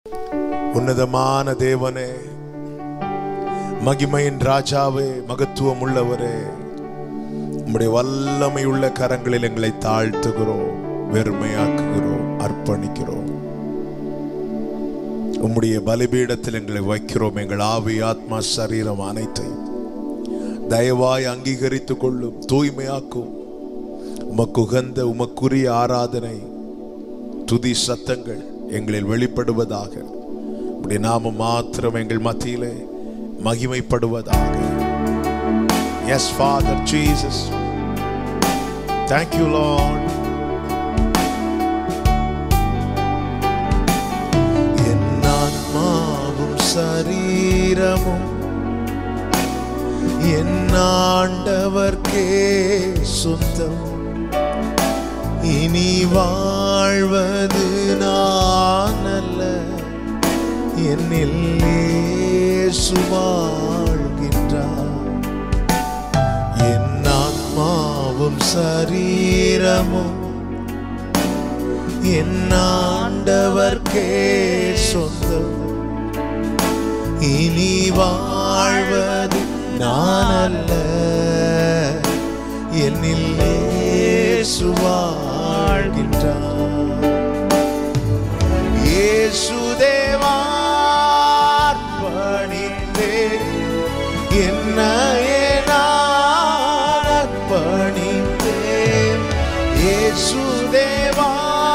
உன்னதமான தேவனே, மகிமையின் ராஜாவே, மகத்துவம் உள்ளவரே, உம்முடைய வல்லமை உள்ள கரங்களில் எங்களை தாழ்த்துகிறோம், வெறுமையாக்குகிறோம், அர்ப்பணிக்கிறோம். உம்முடைய பலிபீடத்தில் எங்களை வைக்கிறோம். எங்கள் ஆவி, ஆத்மா, சரீரம் அனைத்தையும் தயவாய் அங்கீகரித்துக் கொள்ளும், தூய்மையாக்கும். உமக்கு உகந்த உமக்குரிய ஆராதனை, துதி சத்தங்கள் எங்களில் வெளிப்படுவதாக. உம்முடைய நாமம் மாத்திரம் எங்கள் மத்தியிலே மகிமைப்படுவதாக. Yes, Father Jesus. Thank you, Lord. என் ஆத்மாவும் சரீரமும் என் ஆண்டவர்க்கே சொந்தம். இனி வாழ்வது நான் அல்ல, என்னில் இயேசு வாழ்கின்றார். என் ஆத்மாவும் சரீரமும் என் ஆண்டவர்க்கே சொந்தம். இனி வாழ்வது நான் அல்ல, என்னில் இயேசு வாழ்கின்றார். இயேசு தேவா அர்ப்பணித்தேன், என்னையே நான் அர்ப்பணித்தேன். இயேசு தேவா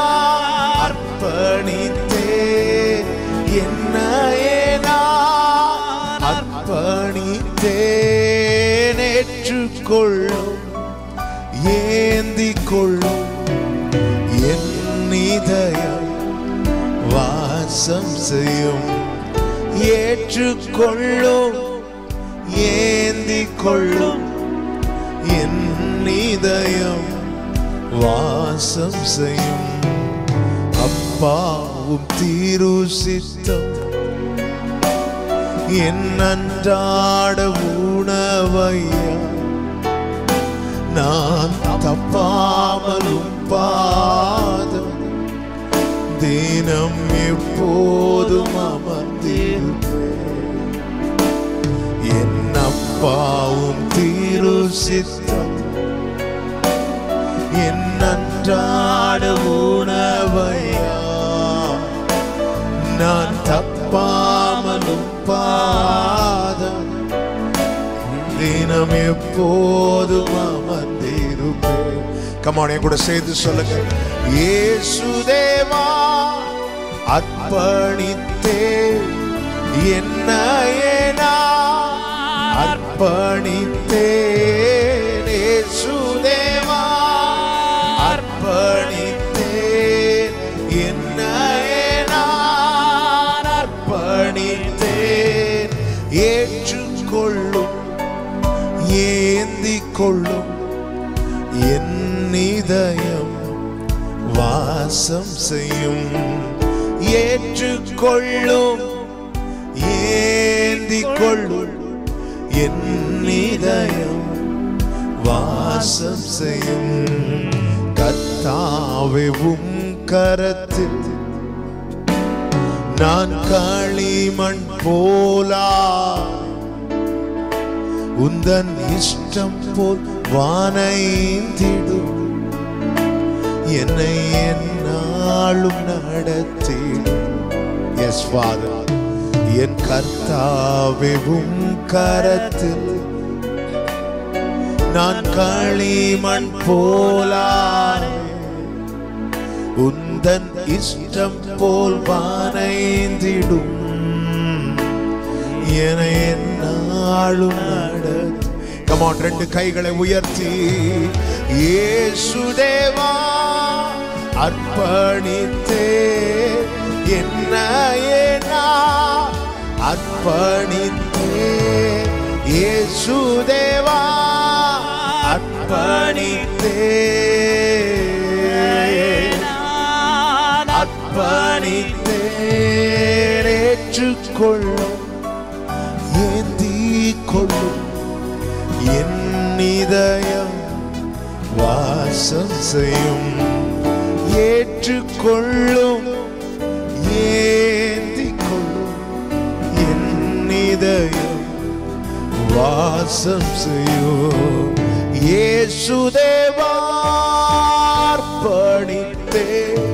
அர்ப்பணித்தேன், என்னையே நான் அர்ப்பணித்தேன். ஏற்றுக்கொள்ளும், ஏந்திக் கொள்ளும், என் இதயம் வாசம் செய்யும். ஏற்றுக்கொள்ளும், ஏந்திக் கொள்ளும், என் இதயம் வாசம் செய்யும். அப்பாவும் திரு சித்தம் என் அன்றாட உணவையா நான் தப்பாமலும் பாதம் தினம் எப்போதும் அமர்ந்திருப்பேன். என் அப்பாவும் திரு சித்தம் என் அன்றாட உணவையா நான் தப்பாமலும் பாதம் தினம் எப்போதும் அமர்ந்திருப்பேன். கமான், என் கூட சேர்த்து சொல்லுங்க. இயேசு தேவா அர்ப்பணித்தேன், என்னையே நான் அர்ப்பணித்தேன். இயேசு தேவா அர்ப்பணித்தேன், என்னையே நான் அர்ப்பணித்தேன். ஏற்றுக்கொள்ளும், ஏந்திக் கொள்ளும், என் இதயம் வாசம் செய்யும். ஏற்றுக்கொள்ளும், ஏந்திக் கொள்ளும், என் இதயம் வாசம் செய்யும். கர்த்தாவே, உம் கரத்தில் நான் களிமண் போலா, உந்தன் இஷ்டம் போல் வானைந்திடும். என்னை என்னாலும் நடத்திடும். எஸ் ஃபாதர், என் கர்த்தாவே, உம் கரத்தில் நான் களிமண் போலா, உந்தன் இஷ்டம் போல் வானைந்திடும். என்னை என்னாலும் நடத்து. Come on, ரெண்டு கைகளை உயர்த்தி இயேசு தேவா அர்ப்பணித்தேன், என்னையே நான் அர்ப்பணித்தேன். இயேசு தேவா அர்ப்பணித்தேன், அர்ப்பணித்தேன். ஏற்றுக்கொள்ளும், ஏந்திக் கொள்ளும், என் இதயம் வாசம் செய்யும். ஏற்றுக்கொள்ளும், ஏந்தி வாசம் செய்யும் இயேசுதேவா அர்ப்பணித்தே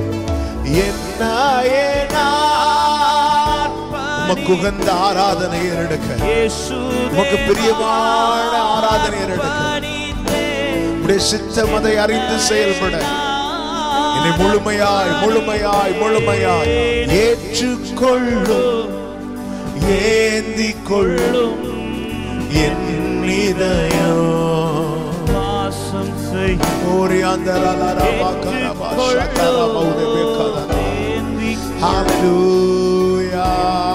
என்னையே நான் உமக்கு உகந்த ஆராதனை ஏறெடுக்க உமக்கு பிரியமான ஆராதனை ஏறெடுக்க உடைய சித்தம் அதை அறிந்து செயல்பட என்னை முழுமையாய் முழுமையாய் முழுமையாய் ஏற்றுக்கொள்ளும் ஏந்தி கொள்ளும் என் இதயம் வாசம் செய்யும் ஹல்லேலூயா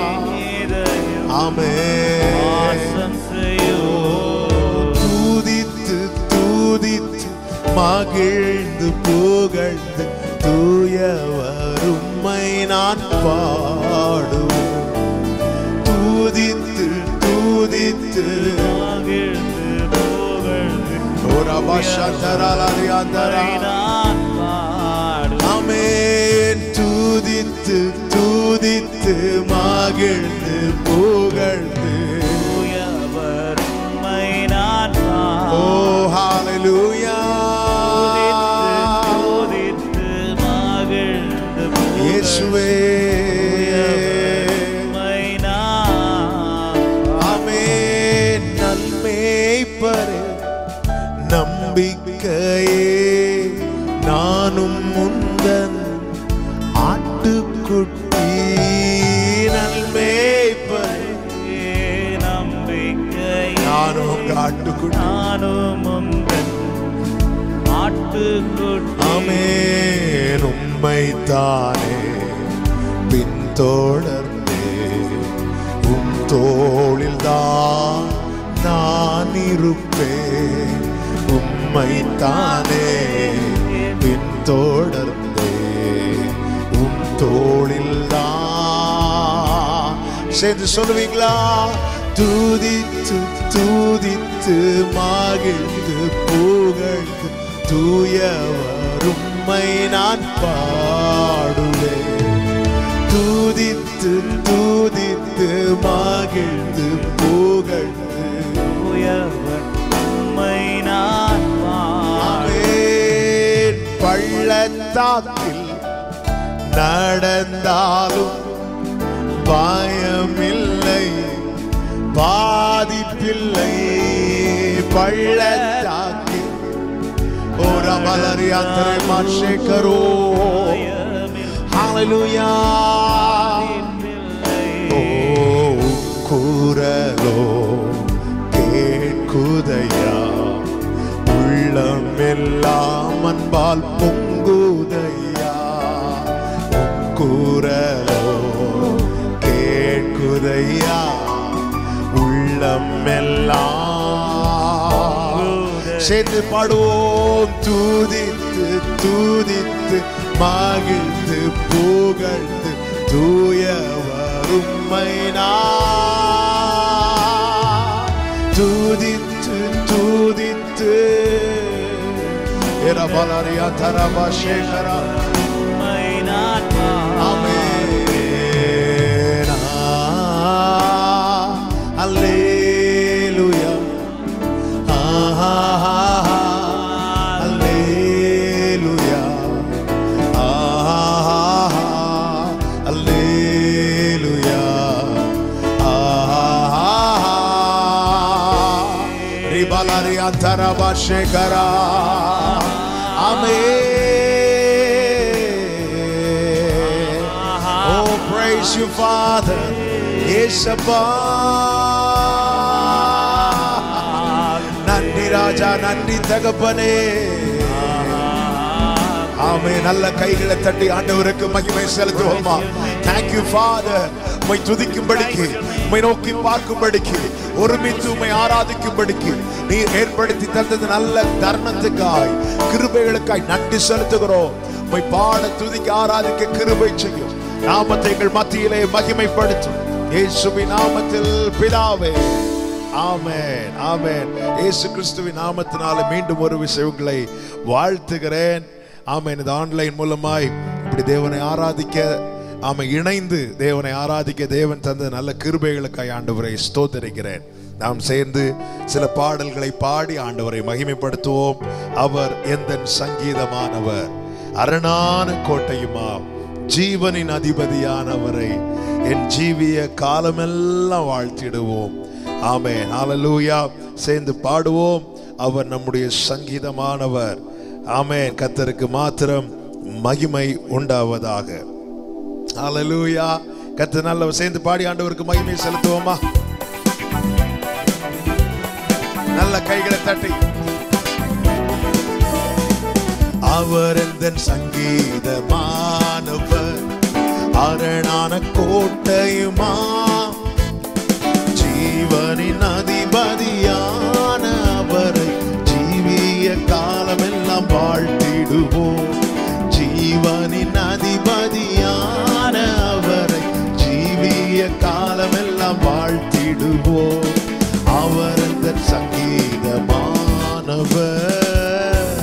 ஆமென் துதித்து துதித்து மகிழ்ந்து புகழ்ந்து தூயவர் உம்மை நான் பாடுவேன் துதித்து துதித்து மகிழ்ந்து புகழ்ந்து ஆமென் துதித்து துதித்து மகிழ்ந்து புகழ்ந்து தூயவர் உம்மை நான் ஓ ஹல்லேலூயா துதித்து மகிழ்ந்து இயேசுவே ஆமென் நன்மேய்ப்பரே நம்பிக்கையே நானும் முந்தன் ஆட்டுக்குட்டி நன்மேய்ப்பரே நம்பிக்கை நானும் உங்க ஆட்டுக்குட்டி நானும் முந்தன் ஆட்டுக்குட்டி ஆமென் உம்மைத்தானே பின்தொடர்ந்தே உம் தோளில்தான் நான் இருப்பேன் உம்மைத்தானே பின்தொடர்ந்தே உம் தோளில்தான் சேர்ந்து சொல்லுவீங்களா துதித்து துதித்து மகிழ்ந்து புகழ்ந்து தூயவர் உம்மை நான் பாடுவேன் துதித்து துதித்து மகிழ்ந்து புகழ்ந்து தூயவர் உம்மை நான் பாடுவேன் பள்ளத்தாக்கில் நடந்தாலும் பயமில்லை பாதிப்பில்லை பள்ளத்தாக்கில் ஓரா மலரியாத்திரை மாஷேக்கரோ ஹல்லேலூயா ஓ குரலோ கேட்குதையா உள்ளமெல்லாம் அன்பால் பொங்குதையா குரலோ கேட்குதையா உள்ளமெல்லாம் சேர்ந்து பாடுவோம் துதித்து துதித்து மகிழ்ந்து புகழ்ந்து தூயவர் உம்மை நான் துதித்து துதித்து இரபலரியா தரபா சேகரா உம்மை நான் ஆமென் ஹல்லேலூயா ஹல்லேலூயா ஹல்லேலூயா ரிபலரியா தரபா சேகரா ஆமென் oh praise you Father இயேசுப்பா நன்றி ராஜா நன்றி தகப்பனே ஆமென் நல்ல கைகளை தட்டி ஆண்டவருக்கு மகிமை செலுத்துவோமா thank you Father உம்மை துதிக்கும்படிக்கு உம்மை நோக்கி பார்க்கும்படிக்கு ஒருமித்து உம்மை ஆராதிக்கும்படிக்கு நீர் ஏற்படுத்தி தந்தது நல்ல தருணத்துக்காய் கிருபைகளுக்காய் நன்றி செலுத்துகிறோம் உம்மை பாட துதிக்க ஆராதிக்க கிருபை செய்யும் நாமத்தை எங்கள் மத்தியிலே மகிமைப்படுத்தும் இயேசுவின் நாமத்தில் பிதாவே ஆமென் ஆமென் இயேசு கிறிஸ்துவின் நாமத்தினாலே மீண்டும் ஒரு விஷயம் உங்களை வாழ்த்துகிறேன் ஆமென் இந்த ஆன்லைன் மூலமாய் இப்படி தேவனை ஆராதிக்க ஆமென் இணைந்து தேவனை ஆராதிக்க தேவன் தந்த நல்ல கிருபைகளுக்காய் ஆண்டவரை ஸ்தோத்திரிக்கிறேன் நாம் சேர்ந்து சில பாடல்களை பாடி ஆண்டவரை மகிமைப்படுத்துவோம். அவர் எந்தன் சங்கீதமானவர், அரணான கோட்டையுமா, ஜீவனின் அதிபதியானவரை என் ஜீவிய காலமெல்லாம் வாழ்த்திடுவோம். ஆமென், ஹல்லேலூயா. சேர்ந்து பாடுவோம். அவர் நம்முடைய சங்கீதமானவர். ஆமென். கர்த்தருக்கு மாத்திரம் மகிமை உண்டாவதாக. ஹல்லேலூயா. கர்த்தர் நல்லவர். சேர்ந்து பாடி ஆண்டவருக்கு மகிமை செலுத்துவோமா? நல்ல கைகளை தட்டி. அவர் எந்தன் சங்கீதமானவர், அரணான கோட்டையுமா, ஜீவனின் அதிபதியான அவரை ஜீவிய காலமெல்லாம் வாழ்த்திடுவோம். ஜீவனின் அதிபதியான அவரை ஜீவிய காலமெல்லாம் வாழ்த்திடுவோம். அவர் அந்த சங்கீதமானவர்,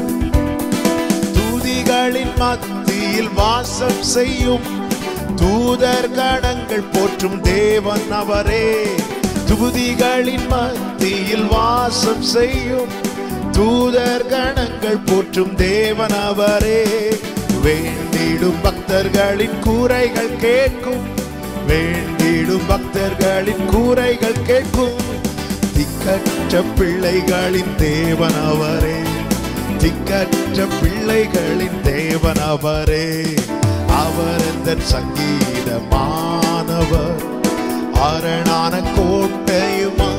துதிகளின் மத்தியில் வாசம் செய்யும் தூதர் கணங்கள் போற்றும் தேவன் அவரே. துதிகளின் மத்தியில் வாசம் செய்யும் தூதர் கணங்கள் போற்றும் தேவன் அவரே. வேண்டிடும் பக்தர்களின் கூரைகள் கேட்கும், வேண்டிடும் பக்தர்களின் கூரைகள் கேட்கும். திக்கற்ற பிள்ளைகளின் தேவன் அவரே, திக்கற்ற பிள்ளைகளின் தேவன் அவரே. அவர் எந்தன் சங்கீதமானவர், அரணான கோட்டையுமா,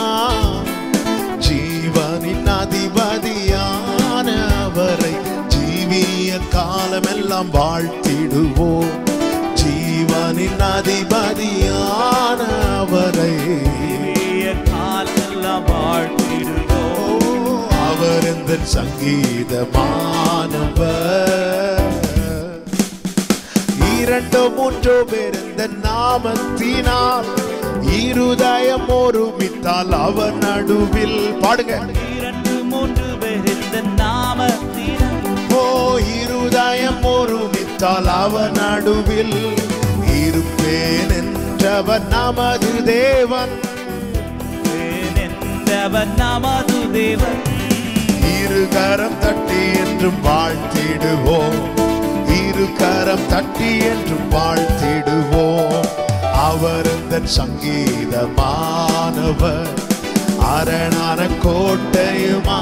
ஜீவனின் அதிபதியான அவரை ஜீவிய காலமெல்லாம் வாழ்த்திடுவோம். ஜீவனின் அதிபதியான அவரை காலமெல்லாம் வாழ்த்திடுவோம். அவர் எந்தன் சங்கீதமானவர். இரண்டோ மூன்றோ பேர் இந்த நாமத்தினால் இருதயம் ஒருமித்தால் அவர் நடுவில். பாடுங்க. இரண்டு மூன்று பேர் இந்த நாமத்தினால், ஓ இருதயம் ஒருமித்தால் அவர் நடுவில் இருப்பேன் என்றவர் நமது தேவன். நமது தேவன். இருகரம் தட்டி என்றும் வாழ்த்திடுவோம், இருகரம் தட்டி என்றும் வாழ்த்திடுவோம். அவர் எந்தன் சங்கீதமானவர், அரணான கோட்டையுமா,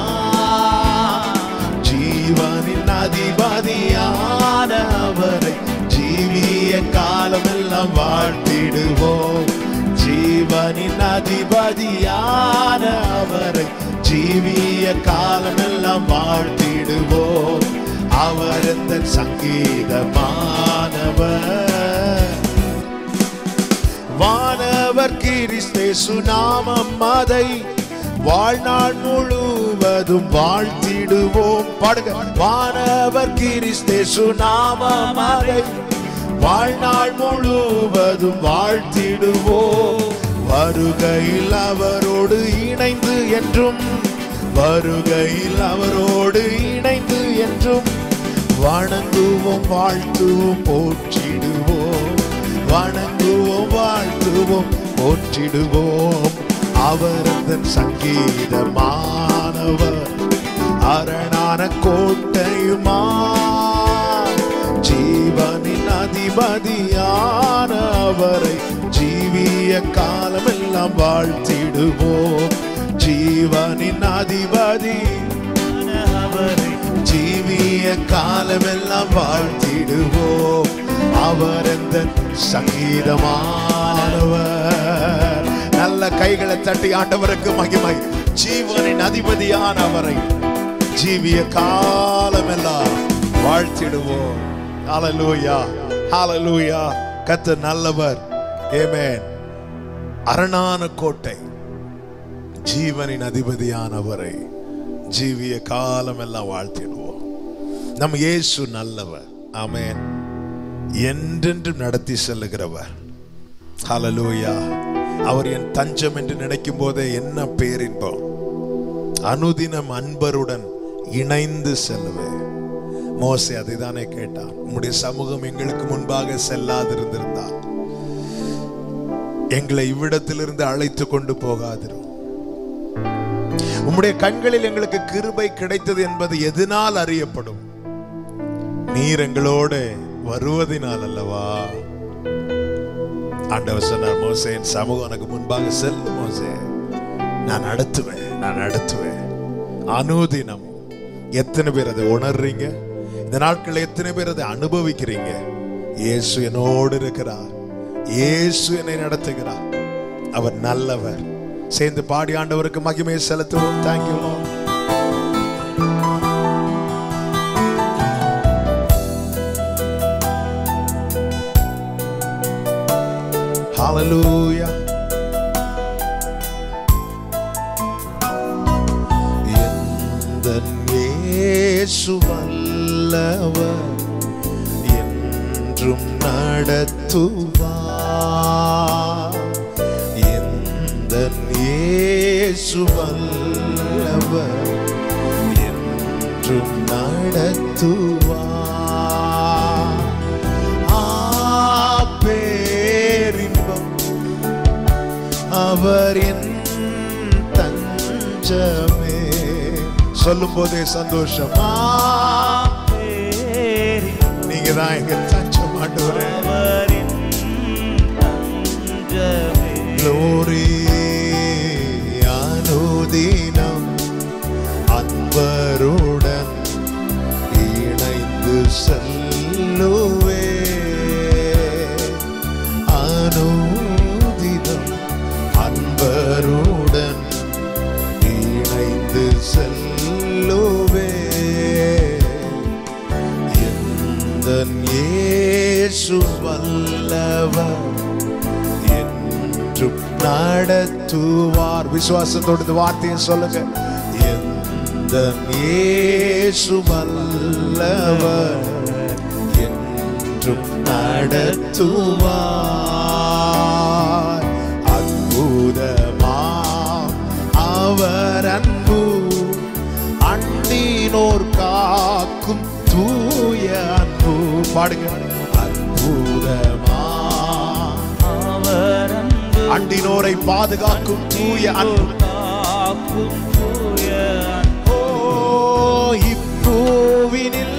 ஜீவனின் அதிபதியான அவரை ஜீவிய காலமெல்லாம் வாழ்த்திடுவோம். ஜீவனின் அதிபதியான அவரை ஜீவிய காலமெல்லாம் வாழ்த்திடுவோம். அவர் எந்தன் சங்கீதமானவர். வானவர் கிறிஸ்தேசு நாமம் அதை வாழ்நாள் முழுவதும் வாழ்த்திடுவோம். பாடுங்க. வானவர் கிறிஸ்தேசு நாமம் அதை வாழ்நாள் முழுவதும் வாழ்த்திடுவோம். வருகையில் அவரோடு இணைந்து என்றும், வருகையில் அவரோடு இணைந்து என்றும் வணங்குவோம், வாழ்த்துவோம், போற்றிடுவோம். வணங்குவோம், வாழ்த்துவோம், போற்றிடுவோம். அவர் எந்தன் சங்கீதமானவர், அரணான கோட்டையுமா, ஜீவனின் அதிபதியான அவரை ஜீவிய காலமெல்லாம் வாழ்த்திடுவோம். ஜீவனின் அதிபதி அவரை ஜீவிய காலமெல்லாம் வாழ்த்திடுவோம். அவர் எந்தன் சங்கீதமானவர். நல்ல கைகளை தட்டி ஆண்டவருக்கு மகிமை. ஜீவனின் அதிபதியான அவரை ஜீவிய காலமெல்லாம் வாழ்த்திடுவோம். ஹல்லேலூயா, ஹல்லேலூயா. கர்த்தர் நல்லவர். ஆமென். அரணான கோட்டை, ஜீவனின் அதிபதியானவரை ஜீவிய காலமெல்லாம் வாழ்த்திடுவோம். நம் இயேசு நல்லவர். ஆமென். என்றென்றும் நடத்தி செல்லுகிறவர். ஹல்லேலூயா. அவர் என் தஞ்சம் என்று நினைக்கும் போதே என்ன பேரின்பம். அனுதினம் அன்பருடன் இணைந்து செல்லுவேன். மோசே அதைதானே கேட்டான். உம்முடைய சமூகம் எங்களுக்கு முன்பாக செல்லாதிருந்திருந்தால் எங்களை இவ்விடத்திலிருந்து அழைத்து கொண்டு போகாதிரும். உம்முடைய கண்களில் எங்களுக்கு கிருபை கிடைத்தது என்பது எதனால் அறியப்படும்? நீர் எங்களோடு வருவதினால் அல்லவா? ஆண்டவர் சொன்னார், மோசேயின் சமூகம் எனக்கு முன்பாக செல்லும் மோசே, நான் நடத்துவேன். அனுதினம். எத்தனை பேர் அதை உணர்றீங்க? இந்த நாட்கள் எத்தனை பேர் அதை அனுபவிக்கிறீங்க? இயேசு என்னோடு இருக்கிறார், இயேசு என்னை நடத்துகிறார், அவர் நல்லவர். சேர்ந்து பாடி ஆண்டவருக்கு மகிமையை செலுத்துவோம். Thank you Lord. Hallelujah. எந்தன் இயேசு வல்லவர், என்றும் நடத்துவார். எந்தன் இயேசு வல்லவர், என்றும் நடத்துவார். பேரின்பம் அவர் என் தஞ்சமே. சொல்லும் போதே சந்தோஷமா, நீங்க தான் எங்க தஞ்சம் ஆண்டவரே. Glory, அனுதினம் அன்பருடன் இணைந்து செல்லுவே. அனுதினம் அன்பருடன் இணைந்து செல்லுவே. எந்தன் இயேசு வல்லவர், என்றும் நடத்துவார். விசுவாசத்தோடு வார்த்தையை சொல்லுங்க. எந்தன் இயேசு வல்லவர், என்றும் நடத்துவார். அற்புதமா அவர் அன்பு, அண்டினோர் காக்கும் தூய அன்பு. பாடுங்க. அற்புதமா அவர் அன்பு, அண்டினோரை பாதுகாக்கும் தூய அன்பு. ஓ, இப்பூவினில்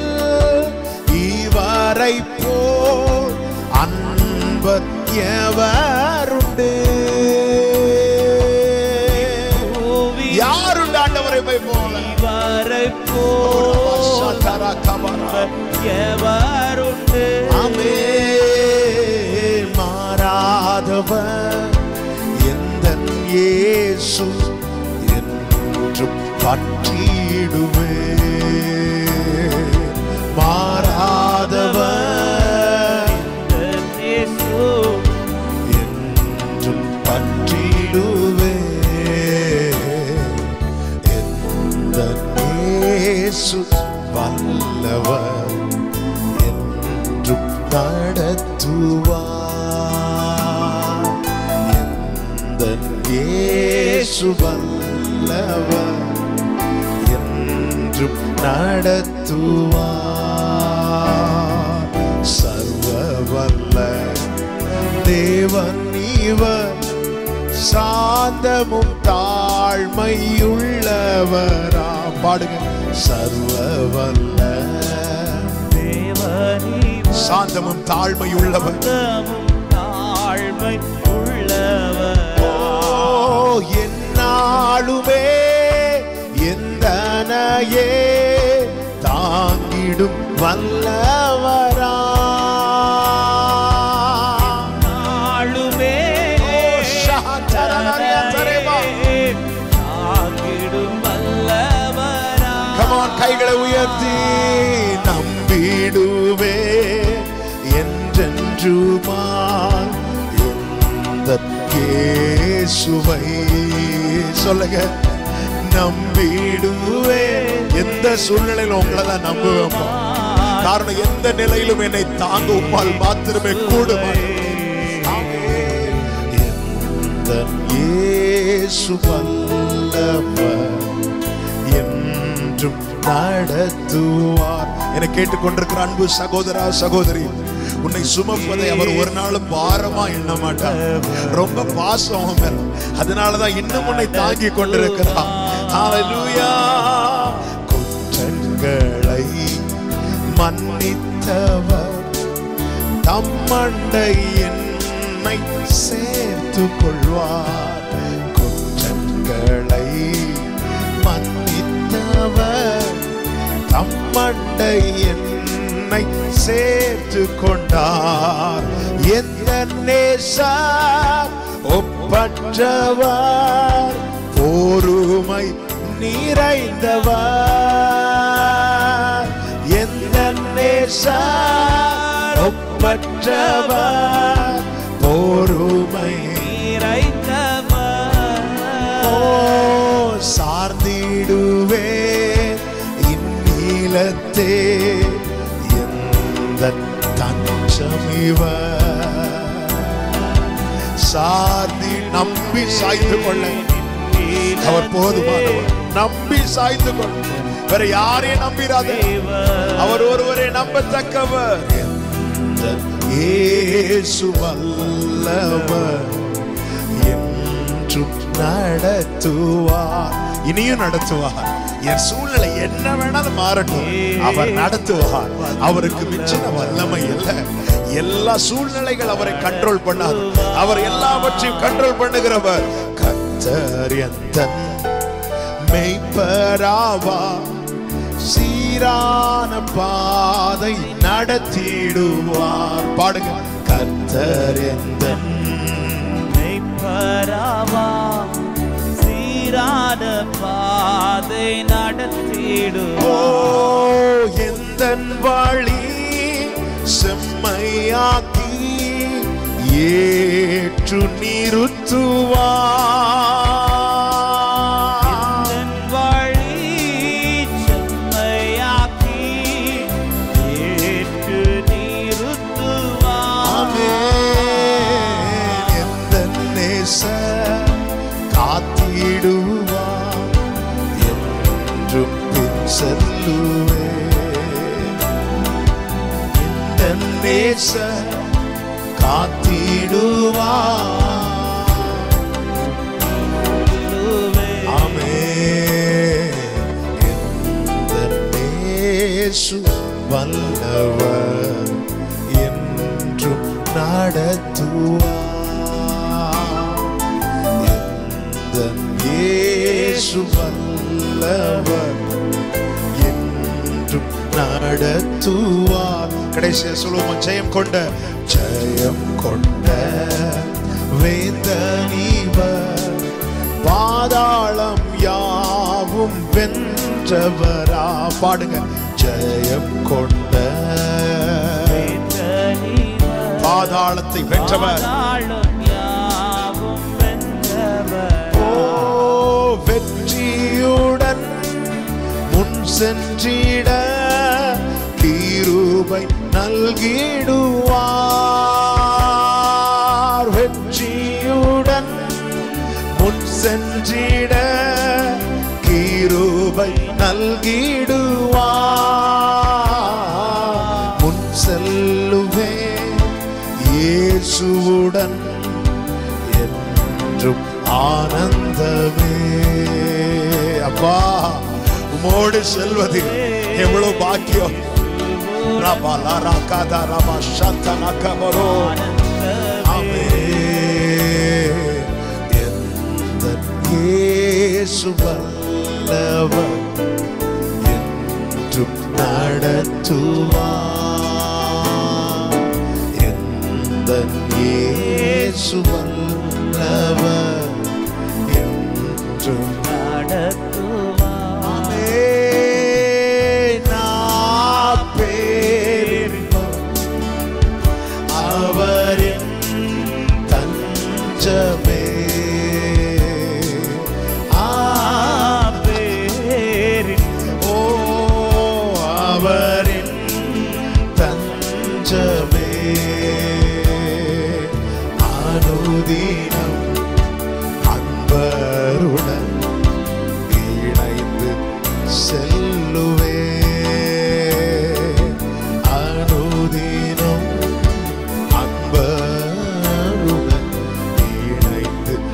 இவரை போல் அன்பர் எவருண்டு? யாருண்டு ஆண்டவரை போல? இவரை போல் எவருண்டு? ஆமென். மாறாதவர் எந்தன் இயேசு, என்றும் பற்றிடுவே. மாறாதவர் என்றும் பற்றிடுவே. எந்தன் இயேசு வல்லவர், என்றும் நடத்துவார். எந்தன் இயேசு வல்லவர், என்றும் நடத்துவார். சர்வ வல்ல தேவன் இவர், சாந்தமும் தாழ்மையுள்ளவரா. பாடுங்க. சர்வ வல்ல தேவன் இவர், சாந்தமும் தாழ்மையுள்ளவர். ஓ, என்னாலுமே எந்தனையே தாங்கிடும் வல்லவரா. கைகளை உயர்த்தி நம்பிடுவே என்றென்றுமாய் எந்த இயேசுவை. சொல்லுங்க. நம்பிடுவே. எந்த சூழ்நிலையிலும் உங்களை தான் நம்புவேன். காரணம், எந்த நிலையிலும் என்னை தாங்க உம்மால் மாத்திரமே கூடும். எந்த இயேசு வல்லவர், என்றும் நடத்துவார். என கேட்டுக்கொண்டிருக்கிற அன்பு சகோதரா சகோதரி, உன்னை சுமப்பதை அவர் ஒரு நாளும் பாரமா எண்ண மாட்டார். ரொம்ப பாசம், அதனாலதான் இன்னும் உன்னை தாங்கி கொண்டிருக்கிறார். ஹல்லேலூயா. குற்றங்களை மன்னித்தவர் தம்மண்டை என்னை சேர்த்து கொள்வார். குற்றங்களை மன்னித்தவர் தம்மண்டை என்னை சேர்த்து கொண்டார். எந்த நேசர் ஒப்பற்றவர், பொறுமை நிறைந்தவர். எந்த நேசர் ஒப்பற்றவர், பொறுமை நிறைந்தவர். ஓ சார்ந்திடுவே இந்நீலத்தே எந்த தஞ்சமிவர். சார்ந்தி நம்பி சாய்ந்து கொள்ள அவர் போதுமானவர். நம்பி சாய்ந்து கொள்ள, வேற யாரையும் நம்பிராத, அவர் ஒருவரே நம்பத்தக்கவர். இயேசு வல்லவர், என்றும் நடத்துவார், இனியும் நடத்துவார். என் சூழ்நிலை என்ன வேணாலும் மாறட்டும், அவர் நடத்துவார். அவருக்கு மிஞ்சின வல்லமை இல்லை. எல்லா சூழ்நிலைகள் அவரை கண்ட்ரோல் பண்ணாது, அவர் எல்லாவற்றையும் கண்ட்ரோல் பண்ணுகிறவர். கர்த்தர் எந்தன் மெய்ப்பராவார், சீரான பாதை நடத்திடுவார். பாடுங்க. கர்த்தர் எந்தன் மெய்ப்பராவார், சீரான பாதை நடத்திடுவார். ஓ எந்தன் வழி செம்மையாக்கி ஏற்று நிறுத்துவார். காத்திடுவார் என்றும் பின் செல்லுவே. இந்த நேசர் காத்திடுவார். ஆமென். இந்த நேசு வல்லவர், என்றும் நடத்துவார். இயேசு வல்லவர், என்றும் நடத்துவார். கடைசியா சொல்லுவோம். ஜெயம் கொண்ட வேந்தனிவர், பாதாளம் யாவும் வென்றவரா. பாடுங்க. ஜெயம் கொண்ட பாதாளத்தை வென்றவர், வெற்றியுடன் முன் சென்றிட கிருபை நல்கிடுவார். வெற்றியுடன் முன் சென்றிட கிருபை நல்கிடுவார். முன் செல்லுவே இயேசுவுடன், என்றும் ஆனந்தமே. அப்பா, உமோடு செல்வது எவ்வளவு பாக்கியம். இயேசு வல்லவர், என்றும் நடத்துவார். எந்த இயேசு வல்லவர், என்றும் நடத்துவார். ஆமென். நான் பேரின்பம் அவரின் தஞ்சமே. ஓ அவரின் தஞ்சமே. அனுதி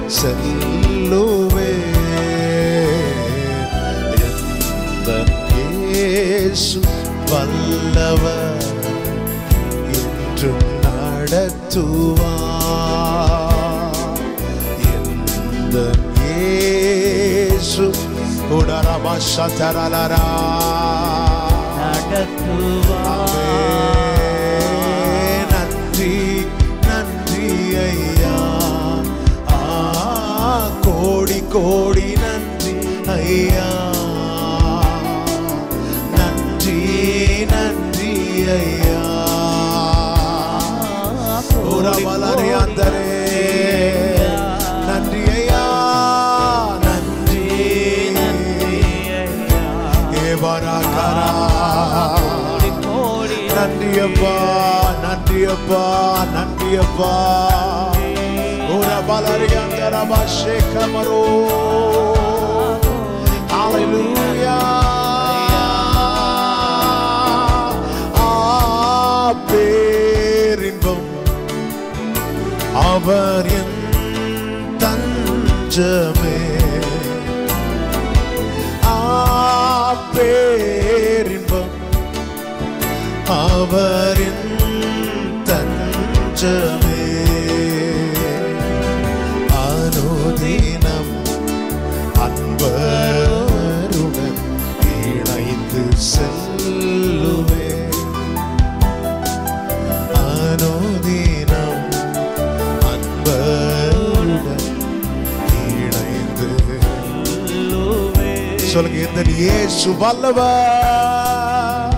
செல்லுவே. இயேசு வல்லவர் என்றும் நடத்துவார். எந்த இயேசு உடரமஷதரலரா நடத்துவார். நன்றி நன்றி ஐயா, கோடி கோடி நன்றி ஐயா, நன்றி நன்றி ஐயா. உறவலறியாந்தரே நன்றி ஐயா, நன்றி ஏவராகரா. நன்றி அப்பா, நன்றி அப்பா, நன்றி அப்பா. உறவலறியாந்தரா பாஷேகமரோ. ஹalleluya. பேரின்பம் அவர் என் தஞ்சமே. பேரின்பம் அவர் என் தஞ்சமே. அனுதினம் அன்பருடன் இணைந்து செல்லுவே. அனுதினம் அன்பருடன் இணைந்து சொல்லுங்க. இந்த இயேசு வல்லவர்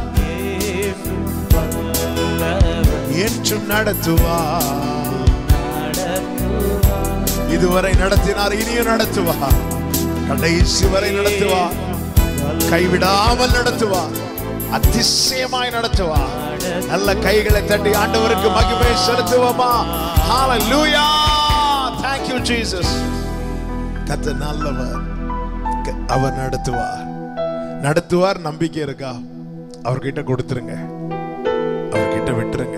என்றும் நடத்துவார். இதுவரை நடத்தினார், இனியும் நடத்துவார். கடைசி வரை நடத்துவார். கைவிடாமல் நடத்துவார். அதிசயமாய் நடத்துவார். நல்ல கைகளை தட்டி ஆண்டவருக்கு மகிமை செலுத்துவோமா? ஹalleluya. Thank you Jesus. கர்த்தர் நல்லவர். அவர் நடத்துவார். நடத்துவார். நம்பிக்கை இருக்கா? அவர்கிட்ட கொடுத்துருங்க, அவர்கிட்ட விட்டுருங்க.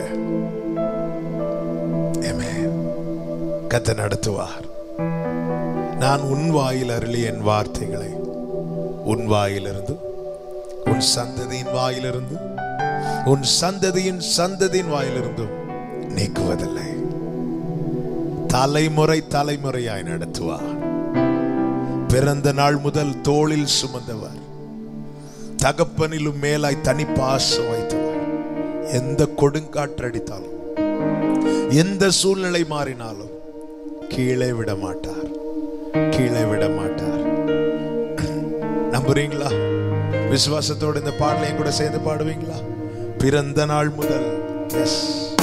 ஆமென். கர்த்தர் நடத்துவார். நான் உன் வாயில் அருளிய என் வார்த்தைகளை உன் வாயிலிருந்து, உன் சந்ததியின் வாயிலிருந்து, உன் சந்ததியின் சந்ததியின் வாயிலிருந்தும் நீக்குவதில்லை. தலைமுறை தலைமுறையாய் நடத்துவார். பிறந்த நாள் முதல் தோளில் சுமந்தவர், தகப்பனிலும் மேலாய் தனி பாசம் வைத்தவர். எந்த கொடுங்காற்றடித்தாலும், எந்த சூழ்நிலை மாறினாலும் கீழே விட மாட்டார், கீழே விட மாட்டார். நம்புறீங்களா? விசுவாசத்தோடு இந்த பாடலையும் கூட சேர்ந்து பாடுவீங்களா? பிறந்த நாள் முதல். எஸ்.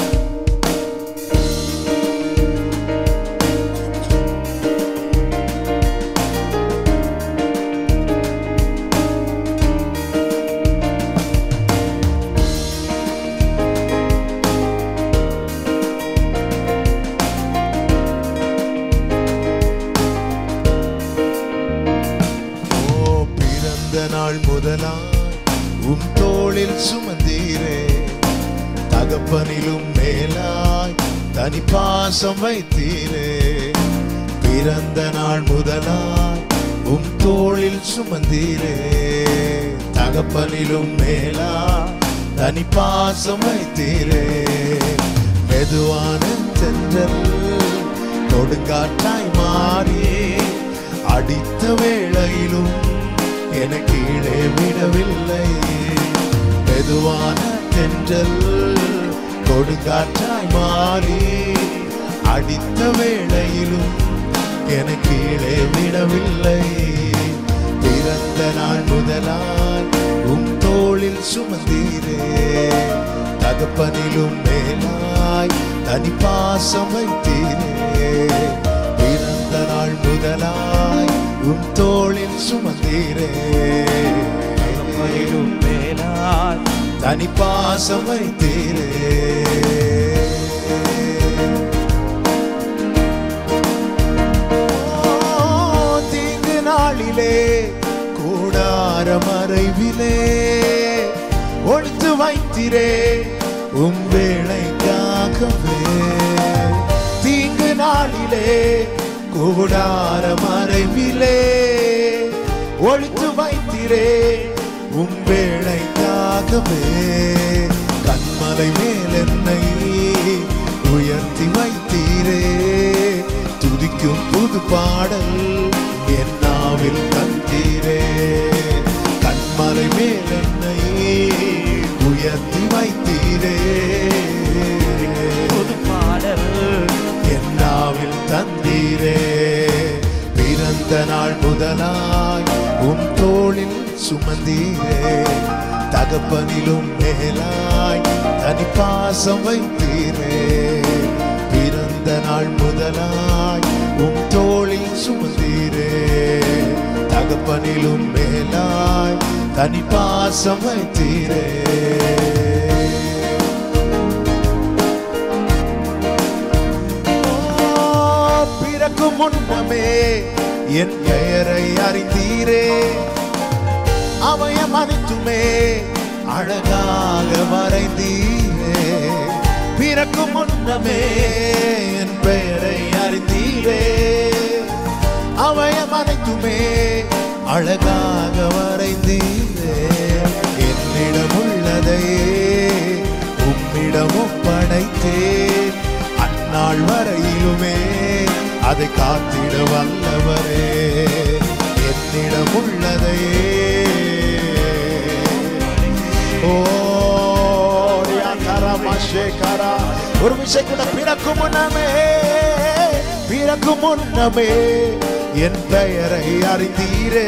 உம் தோளில் சுமந்தீரே, தகப்பனிலும் மேலாய் தனி பாசம் வைத்தீரே. பிறந்த நாள் முதலாய் உம் தோளில் சுமந்தீரே, தகப்பனிலும் மேலாய் தனி பாசம் வைத்தீரே. மெதுவான தென்றல் கொடுங்காற்றாய் மாறி அடித்த வேளையிலும் என கீழே விடவில்லை. மெதுவான தென்றல் கொடுங்காற்றாய் மாறி அடித்த வேளையிலும் என கீழே விடவில்லை. பிறந்த நாள் முதலாய் உம் தோளில் சுமந்தீரே, தகப்பனிலும் மேலாய் தனி பாசம் வைத்தீரே. பிறந்த நாள் முதலாய் உம் தோளில் சுமந்தீரே, தகப்பனிலும் மேலாய் தனி பாசம் வைத்தீரே. தீங்கு நாளிலே கூடார மறைவிலே ஒழித்து வைத்திரே உம் வேளைக்காகவே. தீங்கு நாளிலே கூடார மறைவிலே ஒழித்து வைத்திரே வேளைக்காகவே. கண்மலை மேல் என்னை உயர்த்தி வைத்தீரே, துதிக்கும் புது பாடல் என் நாவில் தந்தீரே. கண்மலை மேல் என்னை உயர்த்தி வைத்தீரே, புது பாடல் என் நாவில் தந்தீரே. பிறந்த நாள் முதலாய் உம் தோளில் சுமந்தீரே, தகப்பனிலும் மேலாய் தனி பாசம் வைத்தீரே. பிறந்த நாள் முதலாய் உம் தோளில் சுமந்தீரே, தகப்பனிலும் மேலாய் தனி பாசம் வைத்தீரே. பிறக்கும் முன்னமே என் பெயரை அறிந்தீரே, அவயம் அனைத்துமே அழகாக வரைந்தீரே. பிறக்கும் முன்னமே என் பெயரை அறிந்தீரே, அவயம் அனைத்துமே அழகாக வரைந்தீரே. என்னிடம் உள்ளதை உம்மிடம் ஒப்படைத்தேன், அந்நாள் வரையிலுமே அதை காத்திட வல்லவரே. என்னிடம் உள்ளதையே ஒரு விஷயம் கூட பிறக்கும் முன்னமே என் பெயரை அறிந்தீரே,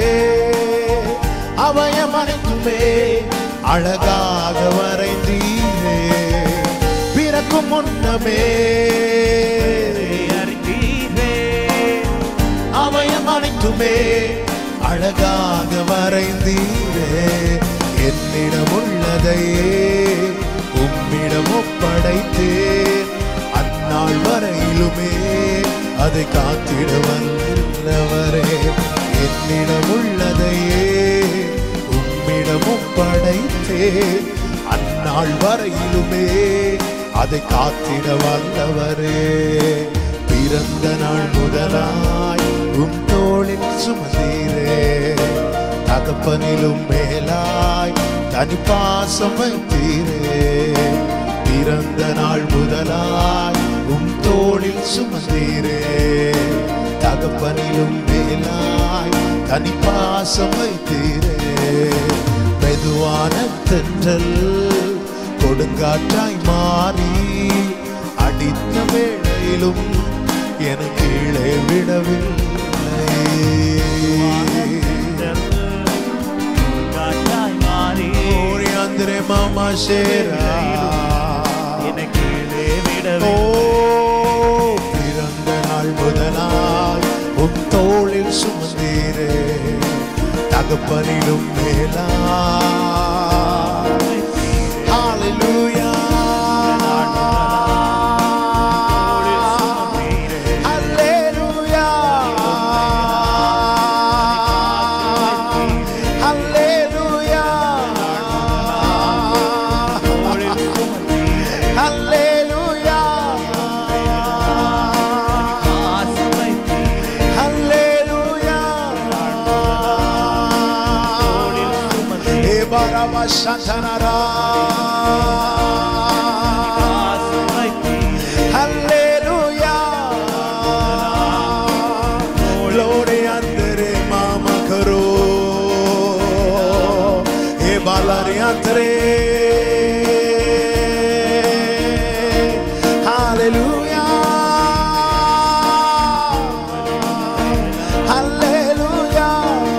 அவயம் அனைத்துமே அழகாக வரைந்தீரே. பிறக்கும் முன்னமே அறிந்தீரே, அவயம் அனைத்துமே அழகாக வரைந்தீரே. என்னிடம் உள்ளதையே உம்மிடம் ஒப்படைத்தேன், அந்நாள் வரையிலுமே அதை காத்திட வல்லவரே. என்னிடம் உள்ளதையே உம்மிடம் ஒப்படைத்தேன், அந்நாள் வரையிலுமே அதை காத்திட வல்லவரே. பிறந்த நாள் முதலாய் உம் தோளில் சுமந்தீரே, தகப்பனிலும் மேலாய் தனி பாசம் வைத்தீரே. பிறந்த நாள் முதலாய் உம் தோளில் சுமந்தீரே, தகப்பனிலும் மேலாய் தனி பாசம் வைத்தீரே. மெதுவான தென்றல் கொடுங்காற்றாய் மாறி அடித்த வேளையிலும் என கீழே விடவில்லை. அந்தரே மாமா சேரா எனக்கு ஓ, பிறந்த நாள் முதலாய் உம் தோளில் சுமந்தீரே, தகப்பனிலும் மேலாய். ஹல்லேலூயா, Shantanara, Hallelujah, glory andere mama karo, e balari andre, Hallelujah, Hallelujah.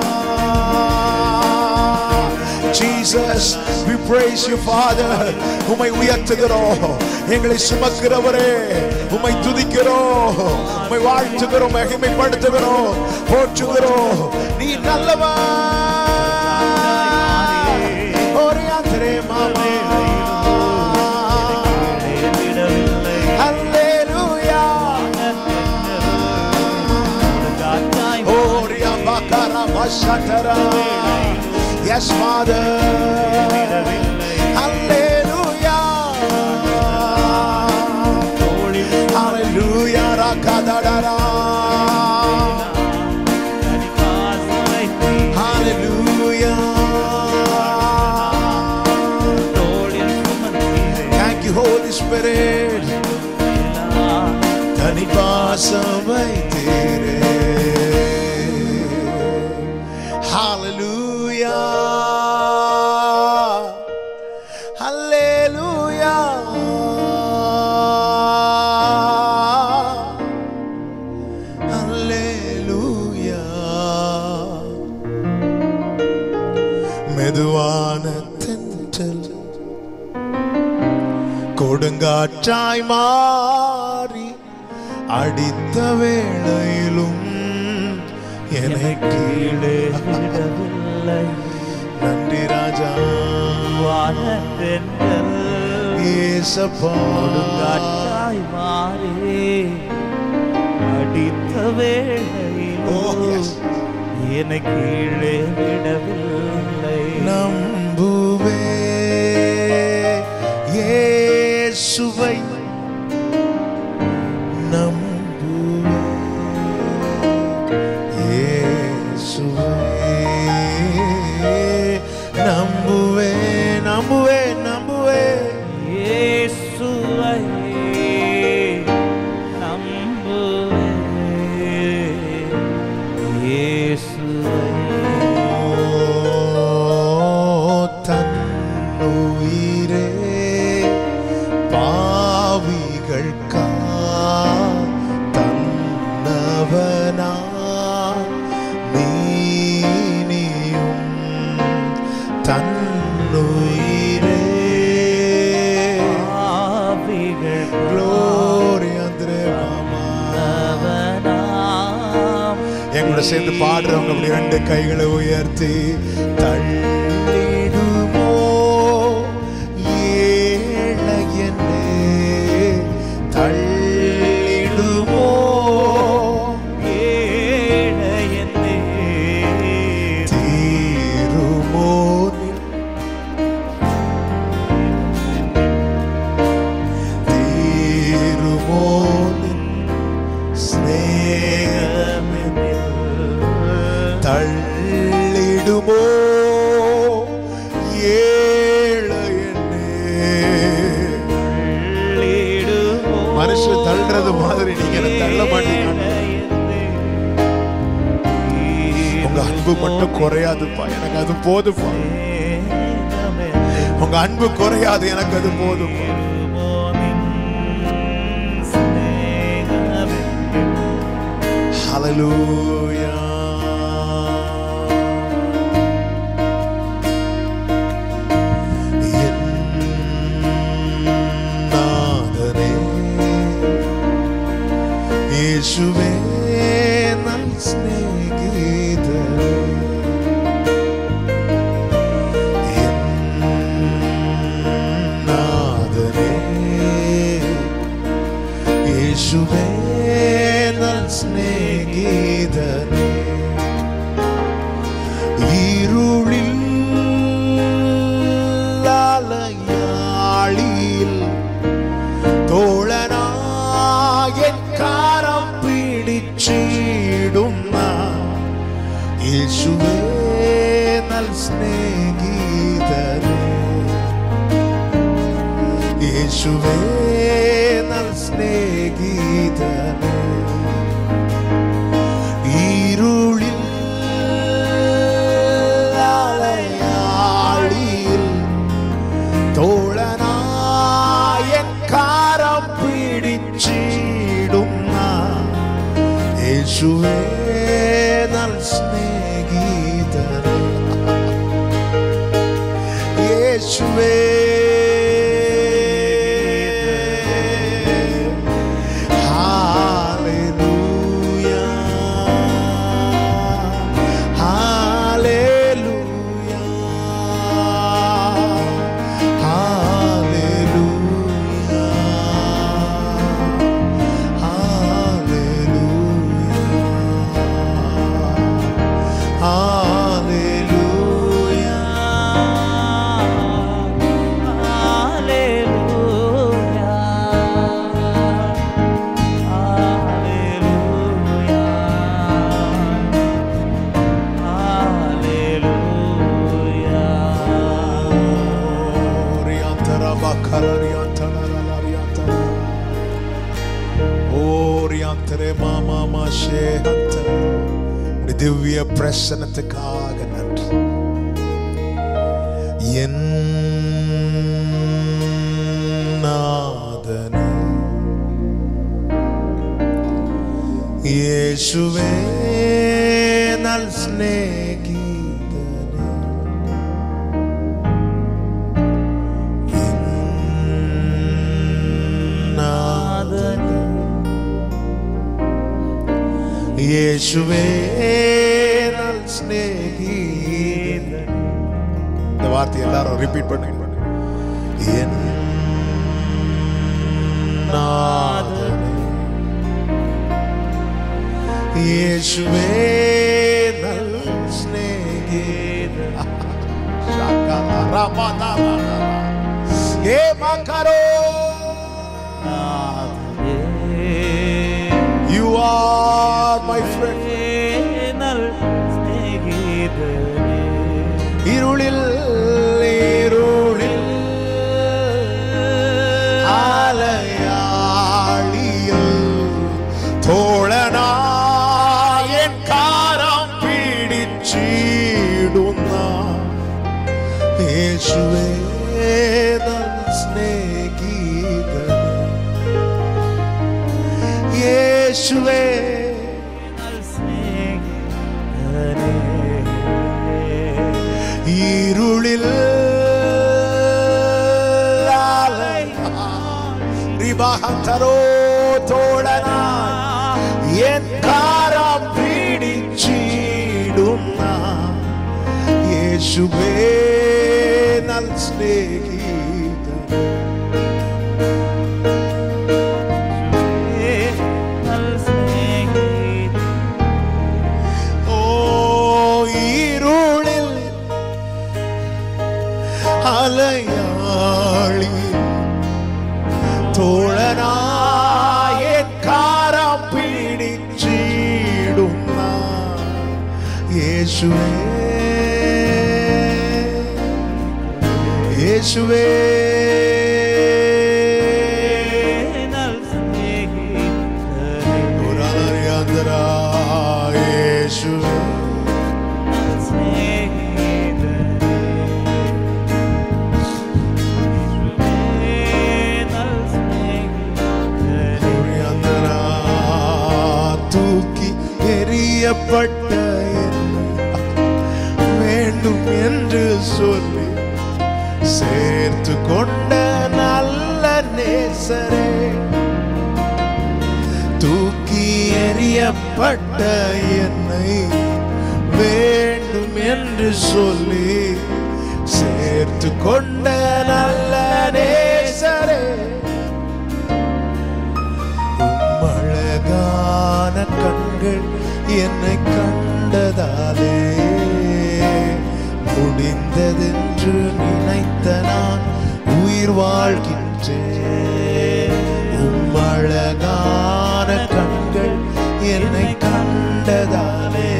Jesus, we praise you, Father. உம்மை உயர்த்துகிறோம், எங்களை சுமக்கிறவரே உம்மை துதிக்கிறோம், உம்மை வாழ்த்துகிறோம், மகிமைப்படுத்துகிறோம், போற்றுகிறோம். நீ நல்லவன். ஒரு யாத்திரை மாமா ஹல்லேலூயா. ஓ ரியாபாகாரா வஷாதரா. Yes, Father. Hallelujah. Hallelujah. Rakadadara. வாசம் வைத்தீரே. ஹalleluya ஹalleluya ஹalleluya. மெதுவான தென்றல் கொடுங்காற்றாய் மாறி அடித்த வேளையிலும் எனக்கு விடவில்லை. நன்றி ராஜா. வானத்தென்றல் ஏசப்பா கொடுங்காற்றாய் மாறி அடித்த வேளையிலும் என்னை கீழே விடவில்லை. நம்புவே இயேசுவை நம்புவே இயேசுவை நம்புவே நம்புவே நம்புவே இயேசுவை நம்புவே இயேசுவை. தன்னுயிரே பாவிகள்கா தன்னவனா நீனியும் தன்னுயிரே பாவிகள் glory andre mama. எங்களோட சேர்ந்து பாடுறவங்க அப்படி ரெண்டு கைகளை உயர்த்தி தள்ளிடுமோ ஏழையனே தள்ளிடுமோ ஏழையனே தீருமோ தீருமோ ஸ்நேகமெனில் தள்ளிடுமோ ஏழையனே. மனுஷன் தள்ளுறது மாதிரி நீங்க என்ன தள்ள மாட்டீங்க. உங்க அன்பு மட்டும் குறையாதுப்பா, எனக்கு அது போதுப்பா. உங்க அன்பு குறையாது, எனக்கு அது போதுப்பா. ஹalleluya. യേശുവേ നൽ സ്നേഹിതനേ നാഥനേ യേശുവേ നൽ സ്നേഹിതനേ ഇരുളിൽ ലാലയാളിൽ തോളനായൻ കാരം പിടിച്ചിടുന്ന യേശുവേ നൽ സ്നേഹിതനേ യേശുവേ നൽ സ്നേഹിതനേ ഇരുളിൽ ലാലയാളിൽ തോളനായൻ കാരം പിടിച്ചിടുന്ന യേശുവേ നൽ സ്നേഹിതനേ യേശുവേ திவ்ய பிரசன்னத்துக்காக நன்றி. என் நாதனே യേശുവേ നൽ സ്നേഹിതനേ നാദനേ യേശുവേ നൽ സ്നേഹിതനേ. இந்த வார்த்தை எல்லாரும் ரிப்பீட் பண்ணுங்க. என் நாதனே യേശുവേ നൽ സ്നേഹിതനേ. ഏ മകരോ you are my friend. ഇരുളിൽ ഇരുളിൽ ആലയാളിയിൽ തോളനാ യേശുവേ നൽ സ്നേഹിതനേ യേശുവേ നൽ സ്നേഹിതനേ ഇരുളിൽ റിബഹന്തരോ തോളനാ എൻ കാരം പിടിച്ചിടുന്ന യേശുവേ നൽ സ്നേഹിതനേ നൽ സ്നേഹിതനേ. ഓ ഇരുളിൽ അലയാളി തോളനായ കാരം പിടിച്ചിടുന്ന യേശുവേ യേശുവേ നൽ സ്നേഹിതനേ ഉരാനരിയാന്തരാ യേശുവേ നൽ സ്നേഹിതനേ നൽ സ്നേഹിതനേ ഉരാനരാ തൂക്കി എറിയപ്പെട്ട வேண்டும் என்று சொல்லி சேர்த்து கொண்ட நல்ல நேசரே தூக்கி எறியப்பட்ட என்னை வேண்டும் என்று சொல்லி சேர்த்து கொண்ட நல்ல நேசரே அழகான கண்கள் என்னை கண்டதாலே முடிந்ததென்று நினைத்த நான் உயிர் வாழ்கின்றேன். அழகான கண்கள் என்னை கண்டதாலே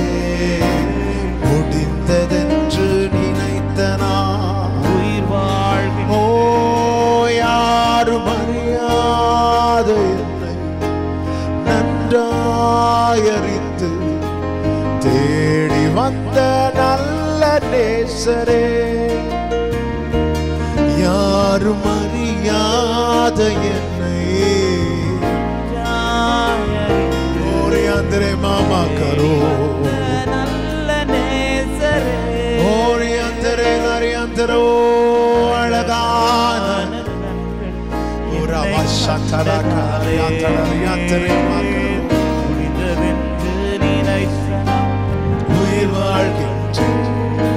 முடிந்ததென்று நினைத்த நான் உயிர் வாழ்கின்றேன். ஓ யாரும் அறியாத என்னை நன்றாயறிந்து தேடி வந்த நல்ல நேசரே யாரும் அறியாத என்னை ஓரியாந்தரே மாமா கரோ நல்ல நேசரே ஓரியாந்தரே நரியாந்தரோ அழகான ஒரு அவசரா கரியாந்தரே மாகரோ முடிந்ததென்று நினைத்தேன் உயிர் வாழ்கின்றேன்.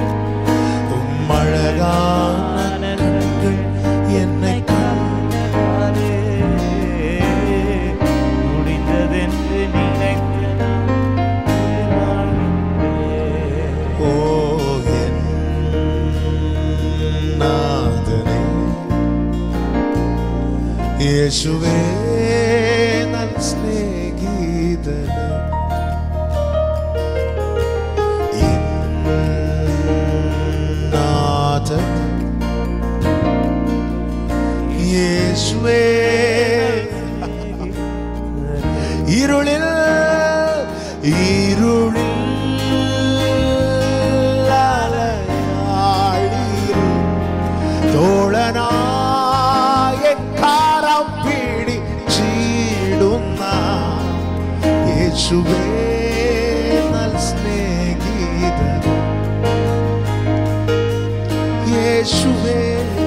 அழகான கண்கள் என்னை கண்டதாலே முடிந்ததென்று நினைத்தேன். ஓ என் நாதனே യേശുവേ നൽ സ്നേഹിതനേ യേശുവേ ഇരുളിൽ இருளில் அலையாழியில் தோழனாய் என் காரம் പിടിച്ചിടുന്ന യേശുവേ നൽ സ്നേഹിതൻ യേശുവേ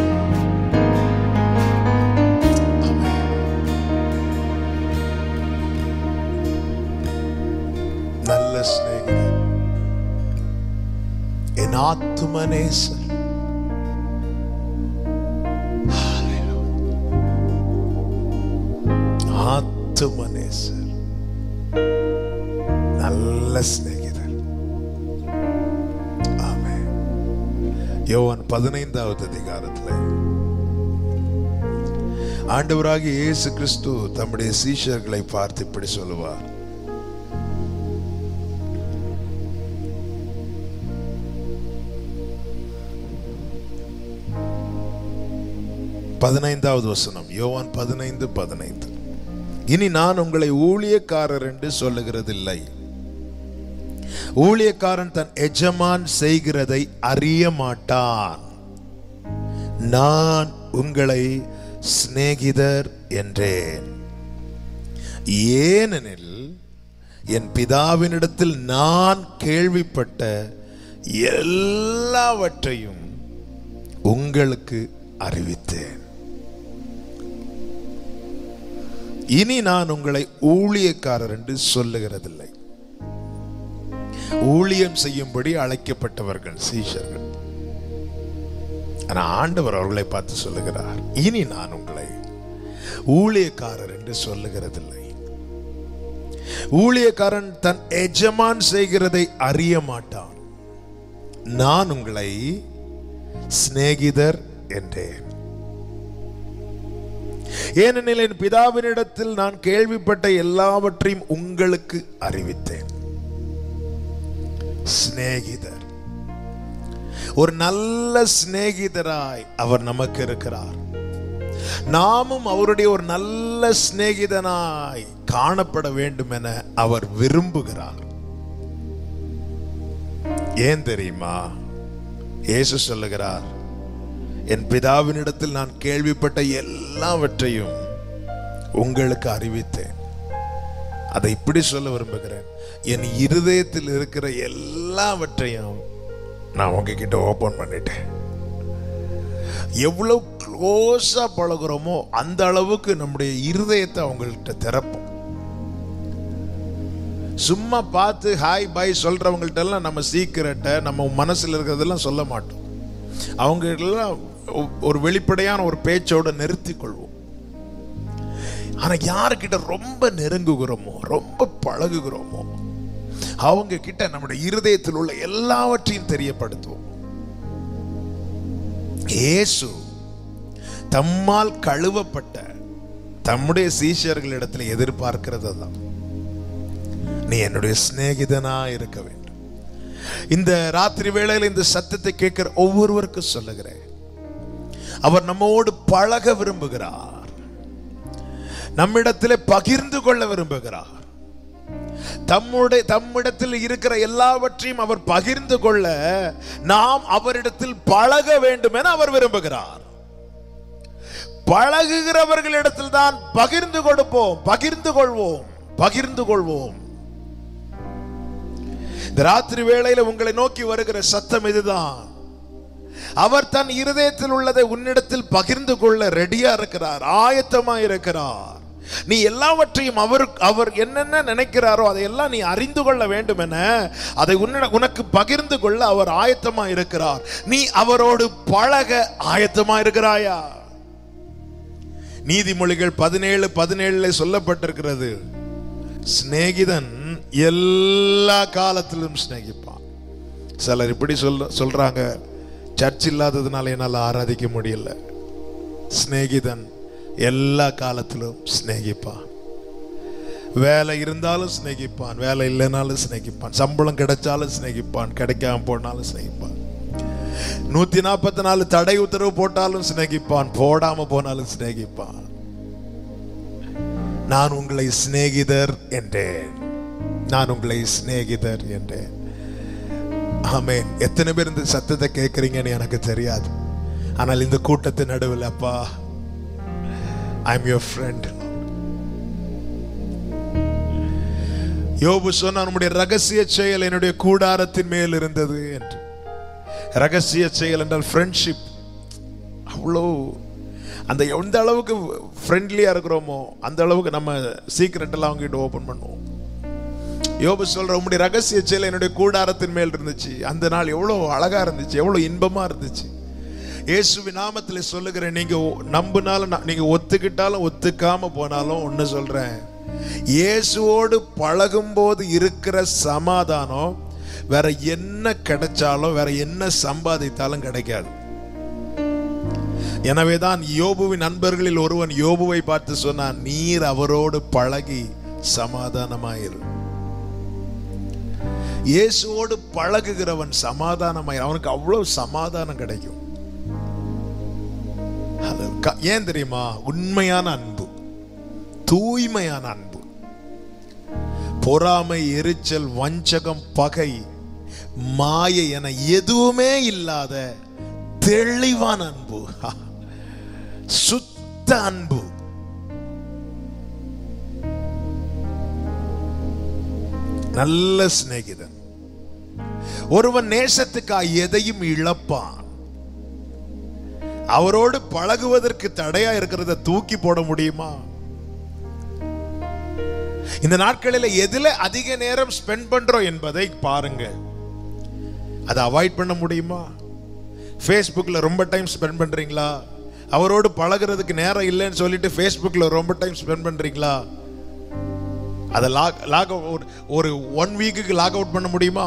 നല്ല സ്നേഹിതൻ എൻ ആത്മനേസൻ ആത്മനേസൻ നല്ല സ്നേഹിതൻ. ആമേൻ. யோவான் 15வது அதிகாரத்திலே ஆண்டவராகிய இயேசு கிறிஸ்து தம்முடைய சீஷர்களை பார்த்து இப்படி சொல்லுவார். பதினைந்தாவது வசனம், யோவான் 15:15. இனி நான் உங்களை ஊழியக்காரர் என்று சொல்லுகிறதில்லை. ஊழியக்காரன் தன் எஜமான் செய்கிறதை அறிய மாட்டான். நான் உங்களை சிநேகிதர் என்றேன். ஏனெனில் என் பிதாவினிடத்தில் நான் கேள்விப்பட்ட எல்லாவற்றையும் உங்களுக்கு அறிவித்தேன். இனி நான் உங்களை ஊழியக்காரர் என்று சொல்லுகிறதில்லை. ஊழியம் செய்யும்படி அழைக்கப்பட்டவர்கள் சீஷர்கள். ஆனா ஆண்டவர் அவர்களை பார்த்து சொல்லுகிறார், இனி நான் உங்களை ஊழியக்காரர் என்று சொல்லுகிறதில்லை. ஊழியக்காரன் தன் எஜமான் செய்கிறதை அறிய மாட்டான். நான் உங்களை சிநேகிதர் என்றேன். ஏனெனில் என் பிதாவினிடத்தில் நான் கேள்விப்பட்ட எல்லாவற்றையும் உங்களுக்கு அறிவித்தேன். சிநேகிதர், ஒரு நல்ல சிநேகிதராய் அவர் நமக்கு இருக்கிறார். நாமும் அவருடைய ஒரு நல்ல சிநேகிதனாய் காணப்பட வேண்டும் என அவர் விரும்புகிறார். ஏன் தெரியுமா? இயேசு சொல்லுகிறார், என் பிதாவினிடத்தில் நான் கேள்விப்பட்ட எல்லாவற்றையும் உங்களுக்கு அறிவித்தேன். அதை இப்படி சொல்ல விரும்புகிறேன், என் இருதயத்தில் இருக்கிற எல்லாவற்றையும் நான் உங்ககிட்ட ஓபன் பண்ணிட்டேன். எவ்வளவு க்ளோஸா பழகுறோமோ அந்த அளவுக்கு நம்முடைய இருதயத்தை அவங்கள்ட்ட திறப்போம். சும்மா பார்த்து ஹாய் பாய் சொல்றவங்கள்ட்ட எல்லாம் நம்ம சீக்கிரட்டை, நம்ம மனசுல இருக்கிறதெல்லாம் சொல்ல மாட்டோம். அவங்க எல்லாம் ஒரு வெளிப்படையான ஒரு பேச்சோட நிறுத்தி கொள்வோம். ஆனா யாருக்கிட்ட ரொம்ப நெருங்குகிறோமோ, ரொம்ப பழகுகிறோமோ, அவங்க கிட்ட நம்முடைய இருதயத்தில் உள்ள எல்லாவற்றையும் தெரியப்படுத்துவோம். இயேசு தம்மால் கழுவப்பட்ட தம்முடைய சீஷர்களிடத்தில் எதிர்பார்க்கிறது தான், நீ என்னுடைய சிநேகிதனா இருக்க வேண்டும். இந்த ராத்திரி வேளையில் இந்த சத்தத்தை கேட்கிற ஒவ்வொருவருக்கும் சொல்லுகிறேன், அவர் நம்மோடு பழக விரும்புகிறார், நம்மிடத்தில் பகிர்ந்து கொள்ள விரும்புகிறார். தம்மிடத்தில் இருக்கிற எல்லாவற்றையும் அவர் பகிர்ந்து கொள்ள நாம் அவரிடத்தில் பழக வேண்டும் என அவர் விரும்புகிறார். பழகுகிறவர்களிடத்தில் தான் பகிர்ந்து கொடுப்போம், பகிர்ந்து கொள்வோம், பகிர்ந்து கொள்வோம். இந்த ராத்திரி வேளையில உங்களை நோக்கி வருகிற சத்தம் இதுதான். அவர் தன் இருதயத்தில் உள்ளதை உன்னிடத்தில் பகிர்ந்து கொள்ள ரெடியா இருக்கிறார், ஆயத்தமா இருக்கிறார். நீ எல்லாவற்றையும் அவர் என்னென்ன நினைக்கிறாரோ அதையெல்லாம் நீ அறிந்து கொள்ள வேண்டும் என அதை உனக்கு பகிர்ந்து கொள்ள அவர் ஆயத்தமா இருக்கிறார். நீ அவரோடு பழக ஆயத்தமா இருக்கிறாயா? நீதிமொழிகள் 17:17 சொல்லப்பட்டிருக்கிறது, சிநேகிதன் எல்லா காலத்திலும் சிநேகிப்பான். சிலர் இப்படி சொல்றாங்க, சர்ச் இல்லாததுனால என்னால் ஆராதிக்க முடியல. சிநேகிதன் எல்லா காலத்திலும் சிநேகிப்பான். வேலை இருந்தாலும் சிநேகிப்பான், வேலை இல்லைனாலும் சிநேகிப்பான், சம்பளம் கிடைச்சாலும் சிநேகிப்பான், கிடைக்காம போனாலும் சிநேகிப்பான், 144 தடை உத்தரவு போட்டாலும் சிநேகிப்பான், போடாம போனாலும் சிநேகிப்பான். நான் உங்களை சிநேகிதர் என்றேன். நான் உங்களை சிநேகிதர் என்றேன். ஆமென். எத்தனை பேர் இந்த சத்தத்தை கேட்கறீங்கன்னு எனக்கு தெரியாது. ஆனால் இந்த கூட்டத்தின் நடுவில் அப்பா, ஐ எம் யுவர் ஃப்ரெண்ட். யோபு சொன்னான், நம்முடைய ரகசிய செயல் என்னுடைய கூடாரத்தின் மேல் இருந்தது என்று. ரகசிய செயல் என்றால் ஃப்ரெண்ட்ஷிப். அவ்வளோ அந்த எந்த அளவுக்கு ஃப்ரெண்ட்லியா இருக்கிறோமோ அந்த அளவுக்கு நம்ம சீக்ரெட் எல்லாம் அவங்க கிட்ட ஓபன் பண்ணுவோம். யோபு சொல்ற, உம்முடைய ரகசிய செயல் என்னுடைய கூடாரத்தின் மேல் இருந்துச்சு. அந்த நாள் எவ்வளவு அழகா இருந்துச்சு, எவ்வளவு இன்பமா இருந்துச்சு. இயேசுவின் நாமத்தில் சொல்லுகிறேன், நீங்க நம்பினாலும் நீங்க ஒத்துக்கிட்டாலும் ஒத்துக்காம போனாலும் ஒன்னு சொல்றேன், இயேசுவோடு பழகும் போது இருக்கிற சமாதானம் வேற என்ன கிடைச்சாலும் வேற என்ன சம்பாதித்தாலும் கிடைக்காது. எனவேதான் யோபுவின் நண்பர்களில் ஒருவன் யோபுவை பார்த்து சொன்னான், நீர் அவரோடு பழகி சமாதானமாயிரு. இயேசுவோடு பழகுகிறவன் சமாதானமாயிரு. அவனுக்கு அவ்வளவு சமாதானம் கிடைக்கும். ஏன் தெரியுமா? உண்மையான அன்பு, தூய்மையான அன்பு, பொறாமை, எரிச்சல், வஞ்சகம், பகை, மாயை என எதுவுமே இல்லாத தெளிவான அன்பு, சுத்த அன்பு. நல்ல சிநேகிதன். ஒருவன் நேசத்துக்காக எதையும் இழப்பான். அவரோடு பழகுவதற்கு தடையா இருக்கிறத தூக்கி போட முடியுமா? இந்த நாட்களில் எதுல அதிக நேரம் ஸ்பெண்ட் பண்றோம் என்பதை பாருங்க. அதை அவாய்ட் பண்ண முடியுமா? ஃபேஸ்புக்ல ரொம்ப டைம் ஸ்பெண்ட் பண்றீங்களா? அவரோடு பழகுறதுக்கு நேரம் இல்லைன்னு சொல்லிட்டு ஃபேஸ்புக்ல ரொம்ப டைம் ஸ்பெண்ட் பண்றீங்களா? அதை ஒரு 1 வீக்குக்கு லாக் அவுட் பண்ண முடியுமா?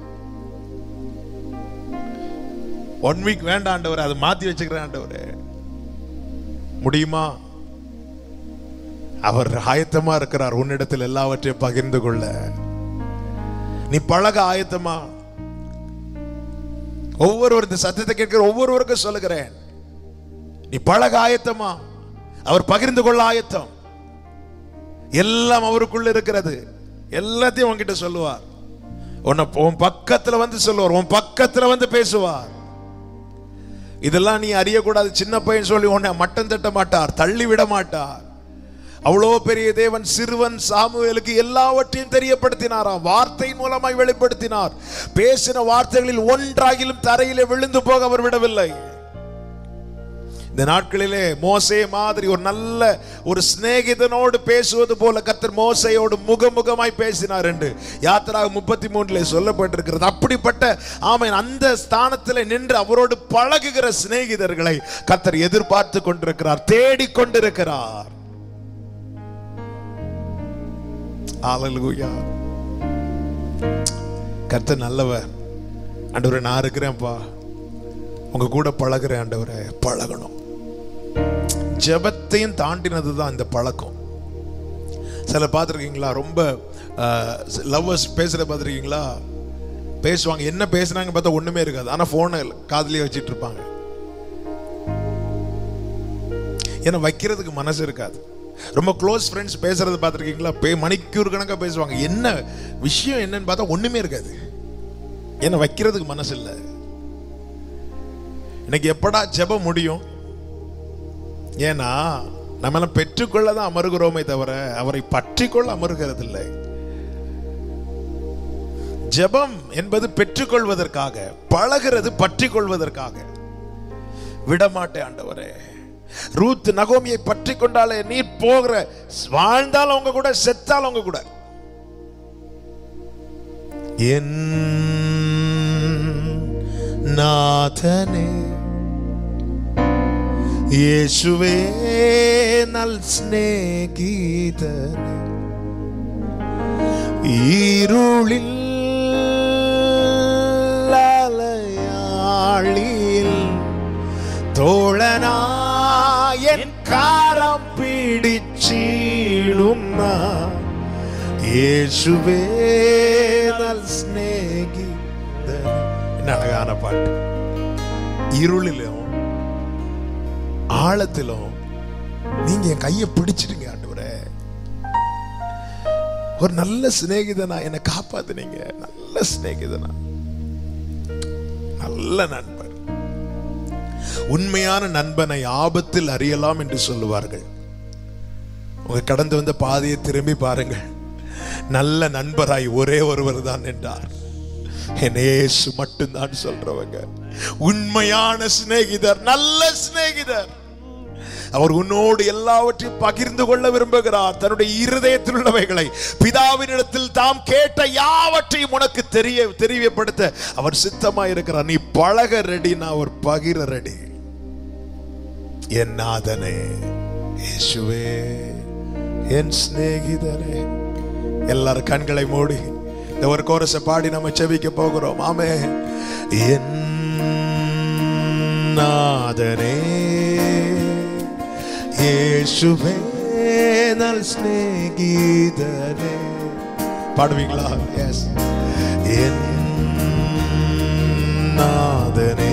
1 வீக் வேண்டாம் ஆண்டவரே, அதை மாத்தி வச்சுக்கிறேன் ஆண்டவரே, முடியுமா? அவர் ஆயத்தமா இருக்கிறார் உன்னிடத்தில் எல்லாவற்றையும் பகிர்ந்து கொள்ள. நீ பழக ஆயத்தமா? ஒவ்வொருவர் இந்த சத்தத்தை கேட்கிற ஒவ்வொருவருக்கும் சொல்லுகிறேன், நீ பழக ஆயத்தமா? அவர் பகிர்ந்து கொள்ள ஆயத்தம். எல்லாம் அவருக்குள்ள இருக்கிறது. எல்லாத்தையும் உன்கிட்ட சொல்லுவார். உன் பக்கத்துல வந்து சொல்லுவார், உன் பக்கத்துல வந்து பேசுவார். இதெல்லாம் நீ அறியக்கூடாது. சின்ன பையன் சொல்லி உன்னை மட்டம் தட்ட மாட்டார், தள்ளி விட மாட்டார். அவ்வளோ பெரிய தேவன் சிறுவன் சாமுவேலுக்கு எல்லாவற்றையும் தெரியப்படுத்தினாராம். வார்த்தையின் மூலமாய் வெளிப்படுத்தினார். பேசின வார்த்தைகளில் ஒன்றாகிலும் தரையிலே விழுந்து போக அவர் விடவில்லை. இந்த நாட்களிலே மோசே மாதிரி ஒரு நல்ல ஒரு சிநேகிதனோடு பேசுவது போல கர்த்தர் மோசேயோடு முகமுகமாய் பேசினார் என்று யாத்திராகமம் 33 சொல்லப்பட்டிருக்கிறது. அப்படிப்பட்ட ஆமென், அந்த ஸ்தானத்தில் நின்று அவரோடு பழகுகிற சிநேகிதர்களை கர்த்தர் எதிர்பார்த்து கொண்டிருக்கிறார், தேடிக் கொண்டிருக்கிறார். ஹல்லேலூயா. கர்த்தர் நல்லவர். ஆண்டவரே, நான் இருக்கிறேன்ப்பா, உங்க கூட பழகுறேன் ஆண்டவரே. பழகணும். ஜெபத்தையும் தாண்டினதுதான் இந்த பழக்கம். சில பார்த்துருக்கீங்களா, ரொம்ப லவ்வர்ஸ் பேசுற பார்த்துருக்கீங்களா? பேசுவாங்க, என்ன பேசுனாங்க பார்த்தா ஒண்ணுமே இருக்காது, ஆனா போனை காதுலயே வச்சிட்டு இருப்பாங்க. ஏன்னா வைக்கிறதுக்கு மனசு இருக்காது. ரொம்ப க்ளோஸ் ஃப்ரெண்ட்ஸ் பேசுறது பார்த்துருக்கீங்களா? மணிக்கூர் கணக்காக பேசுவாங்க, என்ன விஷயம் என்னன்னு பார்த்தா ஒண்ணுமே இருக்காது. ஏன்னா வைக்கிறதுக்கு மனசு இல்லை. இன்னைக்கு எப்படா ஜெபம் முடியும்? ஏன்னா நம்ம பெற்றுக்கொள்ள தான் அமருகிறோமே தவிர அவரை பற்றி கொள்ள அமருகிறது இல்லை. ஜெபம் என்பது பெற்றுக்கொள்வதற்காக, பழகிறது பற்றி கொள்வதற்காக. விடமாட்டேன் ஆண்டவரே. ரூத் நகோமியை பற்றி கொண்டாலே, நீ போகிற வாழ்ந்தாலும் அவங்க கூட, செத்தாலும் அவங்க கூட. என் நாதனே இயேசுவே நல் ஸ்நேகிதனே, இருளில் அலையாளில் தோழனாயன் காரம் பிடிச்சிடும் இயேசுவே நல் ஸ்நேகிதனே. என்ன அழகான பாட்டு. இருளிலும் ஆழத்திலும் நீங்க என் கையை பிடிச்சிடுங்க ஆண்டவரே. ஒரு நல்ல சிநேகிதனா என்னை காப்பாத்துனீங்க. நல்ல சிநேகிதனா, நல்ல நண்பர். உண்மையான நண்பனை ஆபத்தில் அறியலாம் என்று சொல்லுவார்கள். உங்க கடந்து வந்த பாதையை திரும்பி பாருங்கள். நல்ல நண்பராய் ஒரே ஒருவர் தான் என்றார். என் இயேசு மட்டும்தான் சொல்றவங்க. உண்மையான சிநேகிதர், நல்ல சிநேகிதர். அவர் உன்னோடு எல்லாவற்றையும் பகிர்ந்து கொள்ள விரும்புகிறார். தன்னுடைய இருதயத்தில் உள்ளவைகளை, பிதாவினிடத்தில் தாம் கேட்ட யாவற்றையும் உனக்கு தெரியப்படுத்த அவர் சித்தமாய் இருக்கிறார். நீ பழக ரெடி, நான் அவர் பகிர ரெடி. என் நாதனே இயேசுவே, என் சிநேகிதரே. எல்லாரும் கண்களை மூடி இந்த ஒரு கோரஸை பாடி நம்ம செபிக்க போகிறோம். ஆமே. என் நாதனே இயேசுவே, நல் சிநேகிதரே. பாடுவீங்களா? எஸ். என் நாதனே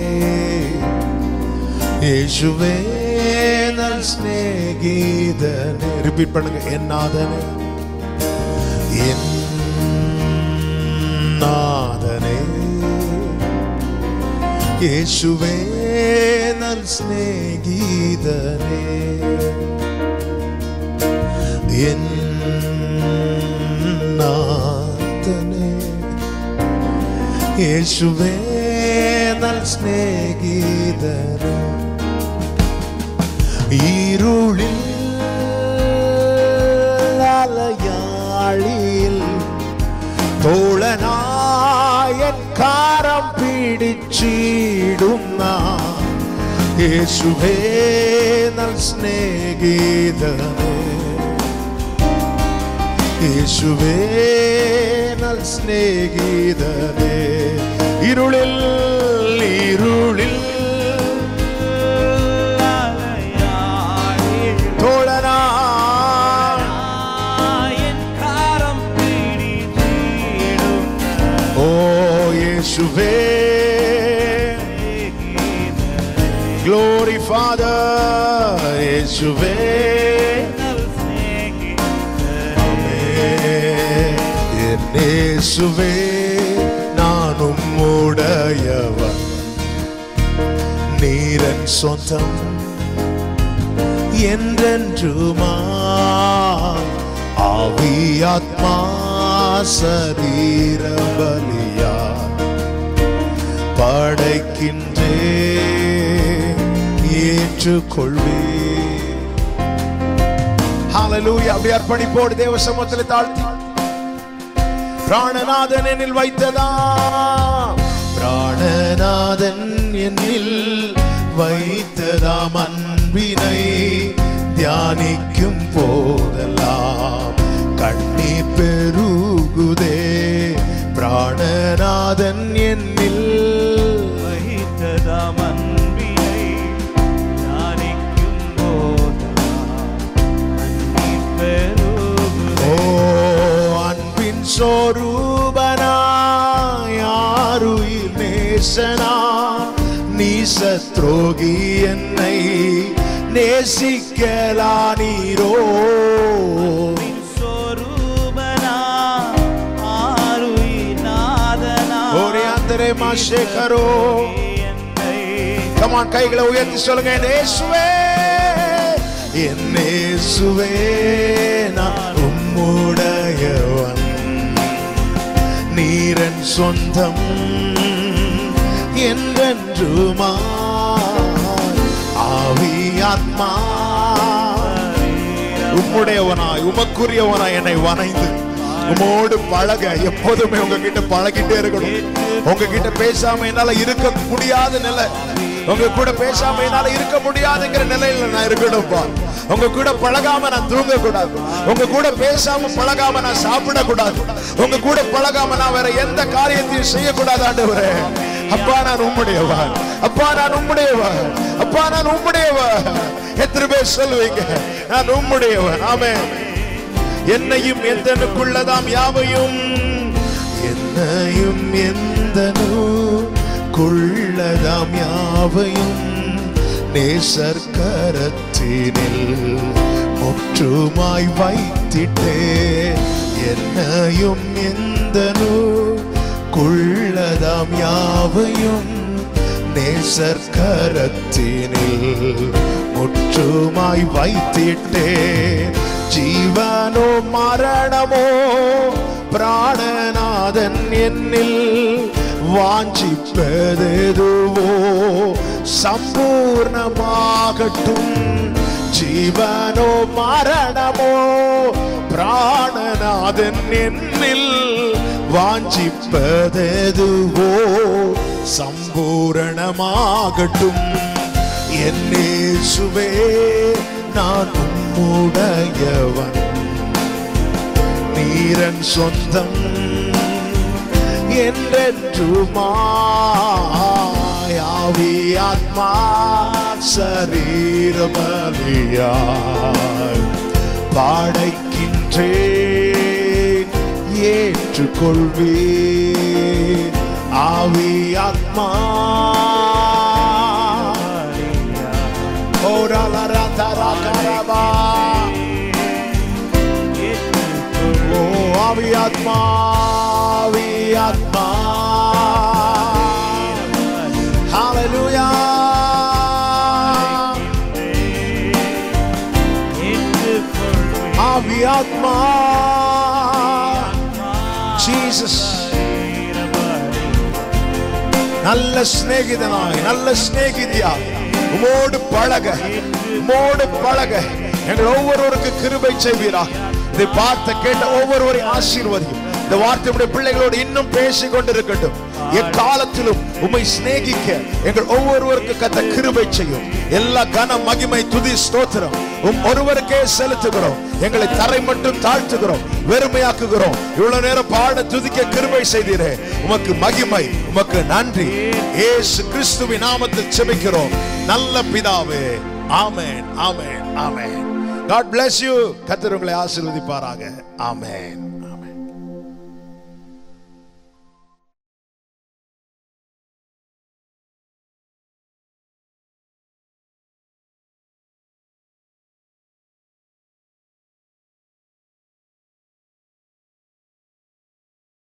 இயேசுவே, நல் சிநேகிதரே. ரிப்பீட் பண்ணுங்க. என் நாதனே, என் நாதனே இயேசுவே, நல் சிநேகிதரே. என் நாதனே இயேசுவே, நல் சிநேகிதரே. இருளில் அலையாழியில் தோழனாயன் காரம் பிடிச்சிடும் நான். இயேசுவே, நல் சிநேகிதரே. இயேசுவே, நல் சிநேகிதரே. இருளில் Glory Father, இயேசுவே. என் இயேசுவே, நானும் உடையவன், நீரன் சொந்தம் என்றென்றுமா. ஆவி ஆத்மா சரீர பலியா படைக்கின்றே, ஏற்றுக்கொள்வே. ஹalleluya. அப்படியே அர்ப்பணிப்போடு தேவ சமூகத்தில் தாழ்த்தி, பிராணநாதன் என்னில் வைத்ததா, பிராணநாதன் என்னில் வைத்ததாம் அன்பினை தியானிக்கும் போதெல்லாம் கண்ணீர் பெருகுதே. பிராணநாதன் என்னில் வைத்ததாம் அன்பினை தியானிக்கும் போதெல்லாம் கண்ணீர் பெருகுதே. ஓ அன்பின் சொரூபனாய், ஆருயிர் நேசனா, நீ சத்ரோகி என்னை நேசிக்கலா நீரோ. கைகளை உயர்த்தி சொல்லுங்க. இயேசுவே, என் இயேசுவே, நான் உம்முடையவன், நீரன் சொந்தம் என்றென்றுமா. ஆவி ஆத்மா உம்முடையவனாய், உமக்குரியவனாய் என்னை வணைந்து உமோடு பழக எப்போதுமே உங்ககிட்ட பழகிட்டே இருக்கணும். உங்ககிட்ட பேசாம என்னால இருக்க முடியாத நிலை, உங்க கூட பேசாம என்னால இருக்க முடியாதுங்கிற நிலையில நான் இருக்கணும்பா. உங்க கூட பழகாம நான் தூங்க கூடாது, உங்க கூட பேசாம பழகாம நான் சாப்பிட கூடாது, உங்க கூட பழகாம நான் வேற எந்த காரியத்தையும் செய்யக்கூடாது. ஆண்டவரே, அப்பா நான் உம்முடையவன், அப்பா நான் உம்முடையவன், அப்பா நான் உம்முடையவன். எத்தனை பேர் சொல்லுவீங்க நான் உம்முடையவன்? ஆமென். என்னையும் எந்தனுக்குள்ளதாம் யாவையும், என்னையும் எந்தனுக்குள்ளதாம் யாவையும் நேசர் கரத்தினில் முற்றுமாய் வைத்திட்டே. என்னையும் எந்தனு குள்ளதாம் யாவையும் நேசர் கரத்தினில் முற்றுமாய் வைத்திட்டேன். ஜீவனோ மரணமோ பிராணநாதன் என்னில் வாஞ்சிப்பதெதுவோ சம்பூர்ணமாகட்டும். ஜீவனோ மரணமோ பிராணநாதன் என்னில் வாஞ்சிப்பதெதுவோ சம்பூரணமாகட்டும். என் இயேசுவே நான் உம்முடையவன், நீரன் சொந்தம் என்றென்றுமாய். ஆவி ஆத்மா சரீர பலியாய் பாடைக்கின்றேன், ஏற்றுக்கொள்வேன். ஆவி ஆத்மா ஓரலரதரகரபா. ஓ ஆவி ஆத்மா, ஆவி ஆத்மா. ஹalleluya. ஆவி ஆத்மா ஜீசஸ். நல்ல சிநேகிதனாய், நல்ல சிநேகிதியா உமோடு பழக, உமோடு பழக எங்கள் ஒவ்வொருவருக்கு கிருபை செய்வீராக. இதை பார்த்த கேட்ட ஒவ்வொருவரையும் ஆசீர்வதியும். இந்த வார்த்தையுடைய பிள்ளைகளோடு இன்னும் பேசிக் கொண்டிருக்கட்டும். எக்காலத்திலும் உம்மை சிநேகிக்க எங்கள் ஒவ்வொருவருக்கு கத்த கிருபை செய்யும். எல்லா கன மகிமை துதி ஸ்தோத்திரம் ஒருவருக்கே செலுத்துகிறோம். எங்களை தரை மட்டும் தாழ்த்துகிறோம், வெறுமையாக்குகிறோம். இவ்வளவு நேரம் பாட துதிக்க கிருபை செய்தீரே, உமக்கு மகிமை, உமக்கு நன்றி. இயேசு கிறிஸ்துவின் நாமத்தில் ஜெபிக்கிறோம் நல்ல பிதாவே. ஆமென், ஆமென், ஆமென். God bless you. கர்த்தர் உங்களை ஆசீர்வதிப்பாராக. ஆமென்.